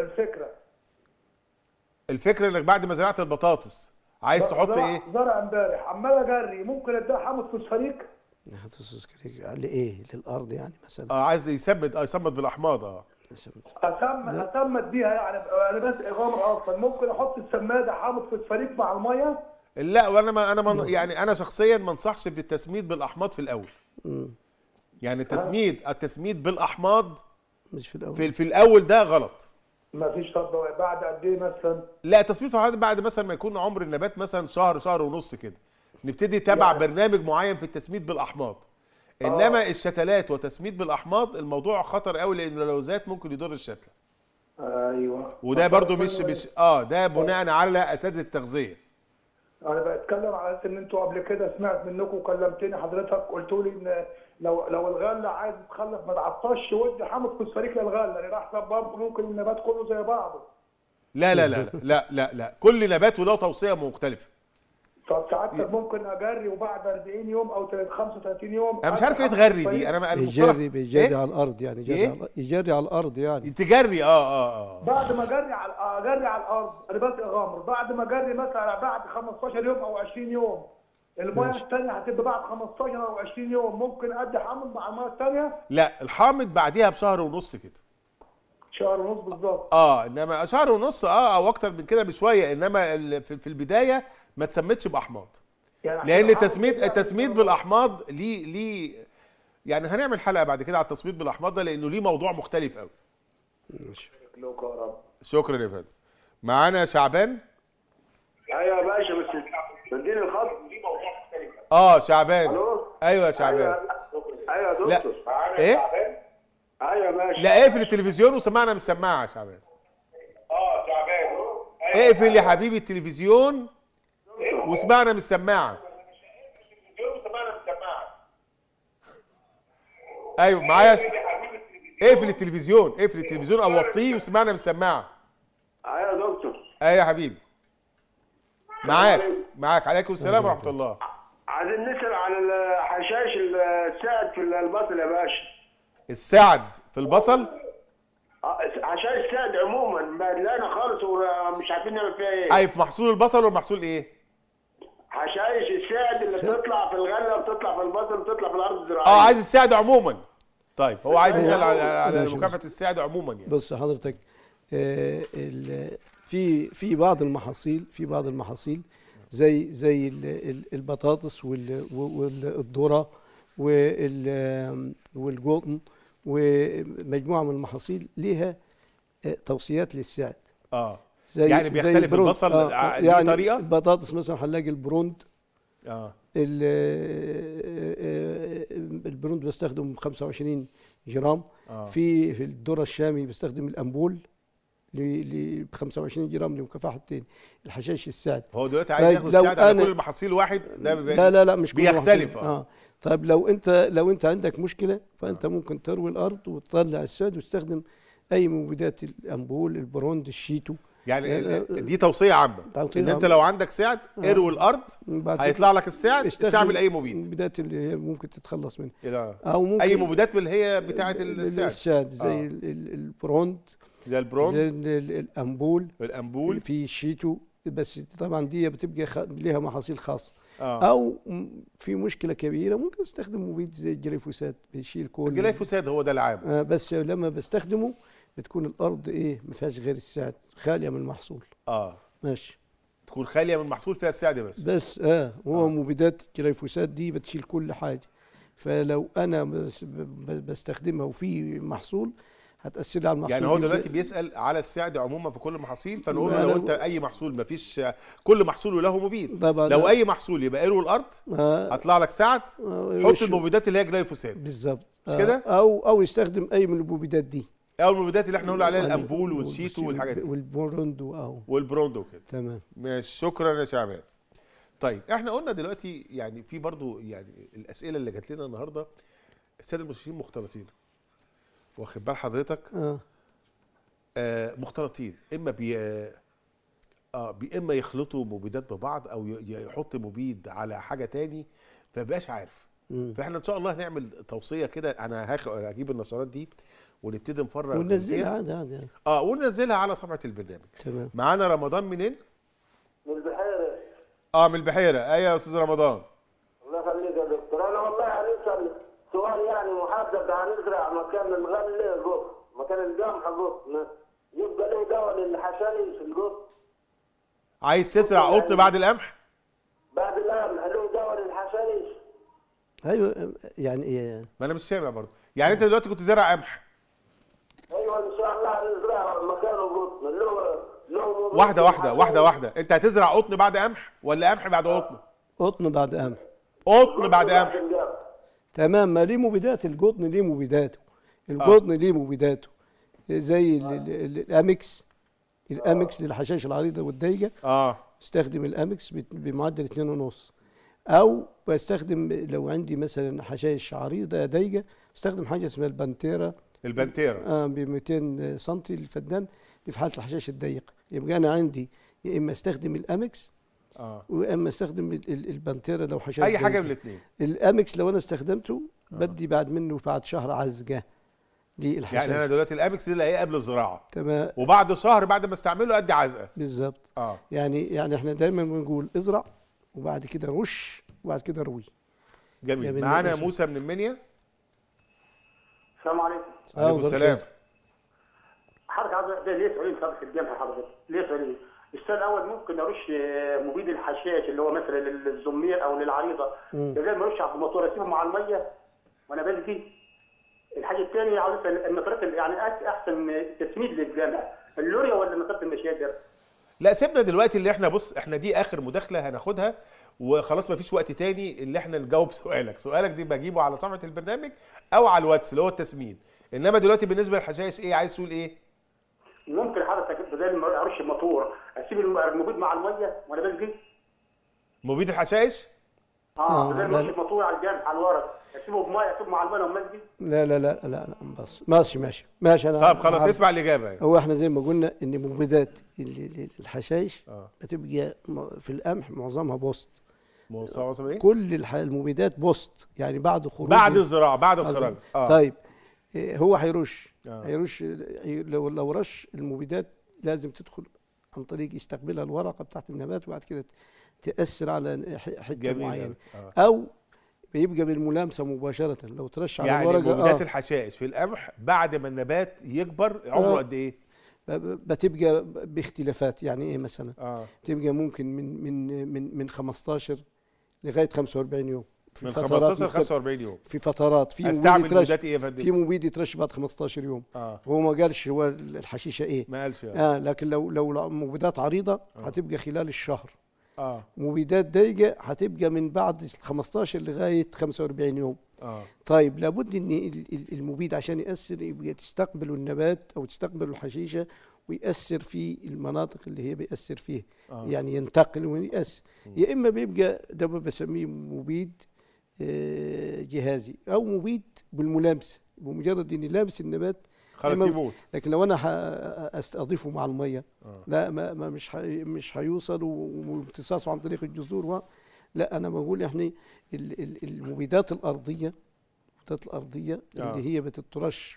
الفكره انك بعد ما زرعت البطاطس عايز تحط ايه؟ زرع امبارح عمال اجري، ممكن اديها حامض فوسفوريك؟ حامض فوسفوريك لايه؟ للارض يعني مثلا؟ عايز يسمد بالاحماض. اسمد بيها يعني، انا بس اغامر اصلا، ممكن احط السماده حامض فوسفوريك مع الميه؟ لا، وانا يعني انا شخصيا ما انصحش بالتسميد بالاحماض في الاول. يعني التسميد بالاحماض مش في الاول. في الاول ده غلط. ما فيش. طب بعد قد ايه مثلا؟ لا، تسميد بعد مثلا ما يكون عمر النبات مثلا شهر ونص كده، نبتدي نتابع يعني برنامج معين في التسميد بالاحماض. انما الشتلات وتسميد بالاحماض الموضوع خطر قوي، لانه لو زاد ممكن يضر الشتله. ايوه. وده برضو مش ده بناء على اساتذه التغذيه. انا بتكلم على اساس ان انتوا قبل كده سمعت منكم وكلمتني حضرتك قلت لي ان لو الغله عايز تخلف ما تعطش ودي حامض فوسفوريك للغله لان احسن برضه ممكن النبات كله زي بعضه. لا لا لا لا لا لا، كل نبات وله توصيه مختلفه. طب ساعتك ممكن اجري وبعد 40 يوم او 35 يوم انا مش عارف ايه تغري دي، انا بيجري إيه؟ على الارض يعني يجري على الارض يعني تجري بعد ما اجري على الارض انا بس اغامر بعد ما اجري مثلا بعد 15 يوم او 20 يوم الميه الثانيه هتبقى بعد 15 او 20 يوم ممكن ادي حامض مع الميه الثانيه؟ لا، الحامض بعديها بشهر ونص كده. شهر ونص بالظبط. انما شهر ونص او اكتر من كده بشويه، انما في البدايه ما تسمتش باحماض. يعني لان التسميد بالاحماض ليه يعني هنعمل حلقه بعد كده على التسميد بالاحماض ده، لانه ليه موضوع مختلف قوي. شكرا يا فندم. معانا شعبان. ايوه يا باشا بس اديني الخط. شعبان. الو. ايوه يا شعبان. ايوه يا دكتور. لا. ايه؟ ايوه يا باشا. لا، اقفل التلفزيون وسمعنا من السماعه يا شعبان. شعبان. اقفل يا حبيبي التلفزيون واسمعنا من السماعه. ايوه معايا. اقفل التلفزيون او وطيه واسمعنا من السماعه. ايوه يا دكتور. ايوه يا حبيبي. معاك. عليكم السلام ورحمه الله. عايزين نسال على حشائش السعد في البصل يا باشا. السعد في البصل؟ حشائش السعد عموما مليانه خالص ومش عارفين نعمل فيها ايه. اي في محصول البصل ولا محصول ايه؟ حشائش السعد اللي بتطلع في الغله وبتطلع في البصل وبتطلع في الارض الزراعيه. عايز السعد عموما. طيب هو عايز يسال على مكافاه السعد عموما يعني. بص حضرتك، في بعض المحاصيل زي البطاطس والذره والقطن ومجموعه من المحاصيل ليها توصيات للسعد. يعني بيختلف البصل يعني طريقه. البطاطس مثلا هنلاقي البروند. البروند بستخدم 25 جرام. في الذره الشامي بستخدم الامبول ل 25 جرام لمكافحه الحشائش السعد. هو دلوقتي عايز ياخد السعد على كل المحاصيل واحد؟ ده لا مش بيختلف. طيب لو انت عندك مشكله فانت ممكن تروي الارض وتطلع السعد وتستخدم اي مبيدات الامبول البروند الشيتو. يعني دي توصيه عامه ان انت لو عندك سعد اروي الارض هيطلع لك السعد، استعمل اي مبيد. المبيدات اللي هي ممكن تتخلص منها او ممكن اي مبيدات اللي هي بتاعه السعد زي البروند، زي البروند، زي الامبول في الشيتو. بس طبعا دي بتبقى ليها محاصيل خاصه. او في مشكله كبيره ممكن استخدم مبيد زي الجليفوسات بيشيل كل الجليفوسات هو ده العام. بس لما بستخدمه بتكون الارض ما فيهاش غير السعد، خاليه من المحصول. ماشي. تكون خاليه من المحصول فيها السعد بس. هو مبيدات الجليفوسات دي بتشيل كل حاجه، فلو انا بستخدمها وفي محصول هتأثر على المحصول. يعني هو دلوقتي بيسأل على السعد عموما في كل المحاصيل، فنقول له لو انت اي محصول ما فيش، كل محصول له مبيد. لو اي محصول يبقى اروي الارض هطلع لك سعد، حط المبيدات اللي هي جليفوسات بالظبط. مش كده؟ او يستخدم اي من المبيدات دي، او المبيدات اللي احنا قلنا عليها الامبول والشيتو والحاجات دي والبروند والبروند وكده. تمام. ماشي، شكرا يا شعبان. طيب احنا قلنا دلوقتي يعني في برضو يعني الاسئله اللي جات لنا النهارده، الساده المستشارين مختلطين، واخد بال حضرتك؟ مختلطين، اما اما يخلطوا مبيدات ببعض او يحط مبيد على حاجه تاني فمبقاش عارف. فاحنا ان شاء الله هنعمل توصيه كده، انا هجيب النشرات دي ونبتدي نفرغ وننزلها عادي وننزلها على صفحه البرنامج. تمام. معانا رمضان منين؟ من البحيره. من البحيره. ايوه يا استاذ رمضان. الله يخليك يا دكتور. انا والله هنسال سؤال يعني محدد، هنزرع مكان الغله قطن، مكان القمح قطن، يبقى له دواء للحشائش القطن. عايز تزرع قطن بعد القمح؟ بعد القمح له دواء للحشائش. ايوه يعني ايه يعني؟ ما انا مش سامع برضه. يعني انت دلوقتي كنت زارع قمح؟ ايوه ان شاء الله هنزرع مكانه قطن. له واحده. انت هتزرع قطن بعد قمح ولا قمح بعد قطن؟ قطن بعد قمح. قطن بعد قمح. تمام. ما ليه مبيدات، القطن ليه مبيداته، القطن ليه مبيداته زي الامكس للحشائش العريضه والضيقه. استخدم الامكس بمعدل 2.5، او بستخدم لو عندي مثلا حشائش عريضه ضيقه استخدم حاجه اسمها البانتيرا ب 200 سم الفدان، دي في حاله الحشائش الضيقه. يبقى انا عندي يا اما استخدم الامكس ويا اما استخدم البانتيرا لو حشائش اي حاجه من الاثنين. الامكس لو انا استخدمته بدي بعد شهر عزقه للحشائش. يعني انا دلوقتي الامكس دي اللي قبل الزراعه، تمام، وبعد شهر بعد ما استعمله ادي عزقه بالظبط. يعني احنا دايما بنقول ازرع وبعد كده رش وبعد كده روي. جميل. معانا موسى من المنيا. السلام عليكم. وعليكم السلام. حضرتك عايز ليه سؤالين في الجامعه حضرتك؟ ليه سؤالين؟ السؤال الاول ممكن ارش مبيد الحشائش اللي هو مثلا للزمير او للعريضه بدل ما ارش على الموتور اسيبه مع الميه وانا بلقي. الحاجه الثانيه عاوز النطرات يعني احسن تسميد للجامع، اللوريا ولا نطرات المشاجر؟ لا سيبنا دلوقتي اللي احنا بص، احنا دي اخر مداخله هناخدها وخلاص مفيش وقت تاني اللي احنا نجاوب سؤالك دي بجيبه على صفحه البرنامج او على الواتس اللي هو التسميد. انما دلوقتي بالنسبه للحشائش ايه عايز تقول ايه؟ ممكن حضرتك بدل ما ارش الموتور اسيب المبيد مع الميه وانا بلقي؟ مبيد الحشائش؟ بدل ما ارش الموتور على الجنب على الورق اسيبه بميه اسيبه مع الميه لما بلقي؟ لا بس ماشي انا. طب خلاص اسمع الاجابه يعني. هو احنا زي ما قلنا ان مبيدات الحشائش بتبقى في القمح معظمها بوسط. ايه؟ كل المبيدات بوسط، يعني بعد خروج بعد الزراعه بعد الخراج. طيب هو هيرش لو رش المبيدات لازم تدخل عن طريق يستقبلها الورقه بتاعت النبات وبعد كده تاثر على حته معينه او بيبقى بالملامسه مباشره. لو ترش على يعني الورقه مبيدات الحشائش في القمح بعد ما النبات يكبر عمره قد ايه؟ بتبقى باختلافات. يعني ايه مثلا؟ تبقى ممكن من 15 لغايه 45 يوم. من 15 ل 45 يوم في فترات. في استعمل مبيدات ايه يا فندم؟ في مبيد يترش بعد 15 يوم. هو ما قالش هو الحشيشه ايه، ما قالش لكن لو مبيدات عريضه هتبقى خلال الشهر. مبيدات ضيقه هتبقى من بعد 15 لغايه 45 يوم. طيب لابد ان المبيد عشان ياثر يبقى تستقبل النبات او تستقبل الحشيشه ويأثر في المناطق اللي هي بيأثر فيه. يعني ينتقل ويأثر. يا اما بيبقى ده بسميه مبيد جهازي او مبيد بالملامسه، بمجرد اني لامس النبات خلاص يموت. لكن لو انا اضيفه مع الميه لا ما مش هيوصل وامتصاصه عن طريق الجذور. لا انا بقول احنا المبيدات الارضيه اللي هي بتترش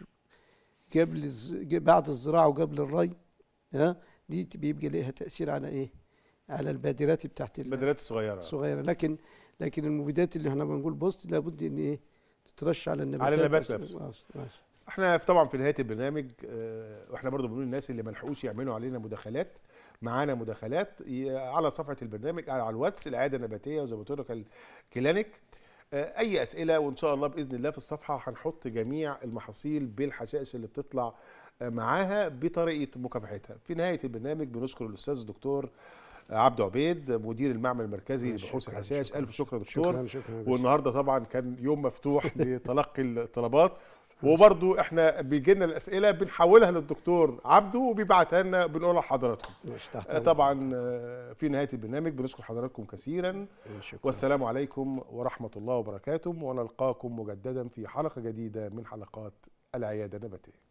بعد الزراعه وقبل الري دي بيبقى لها تاثير على ايه؟ على البادرات بتاعت البادرات الصغيره. لكن المبيدات اللي احنا بنقول بوست لابد ان ايه؟ تترش على النبات. على النبات نفسه. احنا طبعا في نهايه البرنامج واحنا برضو بنقول للناس اللي ما لحقوش يعملوا علينا مداخلات، معانا مداخلات على صفحه البرنامج على الواتس العياده النباتيه وزيبوتونيكال كلينيك. اي اسئله وان شاء الله باذن الله في الصفحه هنحط جميع المحاصيل بالحشائش اللي بتطلع معاها بطريقه مكافحتها. في نهايه البرنامج بنشكر الاستاذ الدكتور عبده عبيد مدير المعمل المركزي لبحوث الحشائش. الف شكر يا دكتور. شكرا. والنهارده طبعا كان يوم مفتوح لتلقي الطلبات، وبرضو احنا بيجي لنا الاسئله بنحولها للدكتور عبده وبيبعتها لنا بنقولها لحضراتكم. طبعا في نهايه البرنامج بنشكر حضراتكم كثيرا. والسلام عليكم ورحمه الله وبركاته، ونلقاكم مجددا في حلقه جديده من حلقات العياده النباتيه.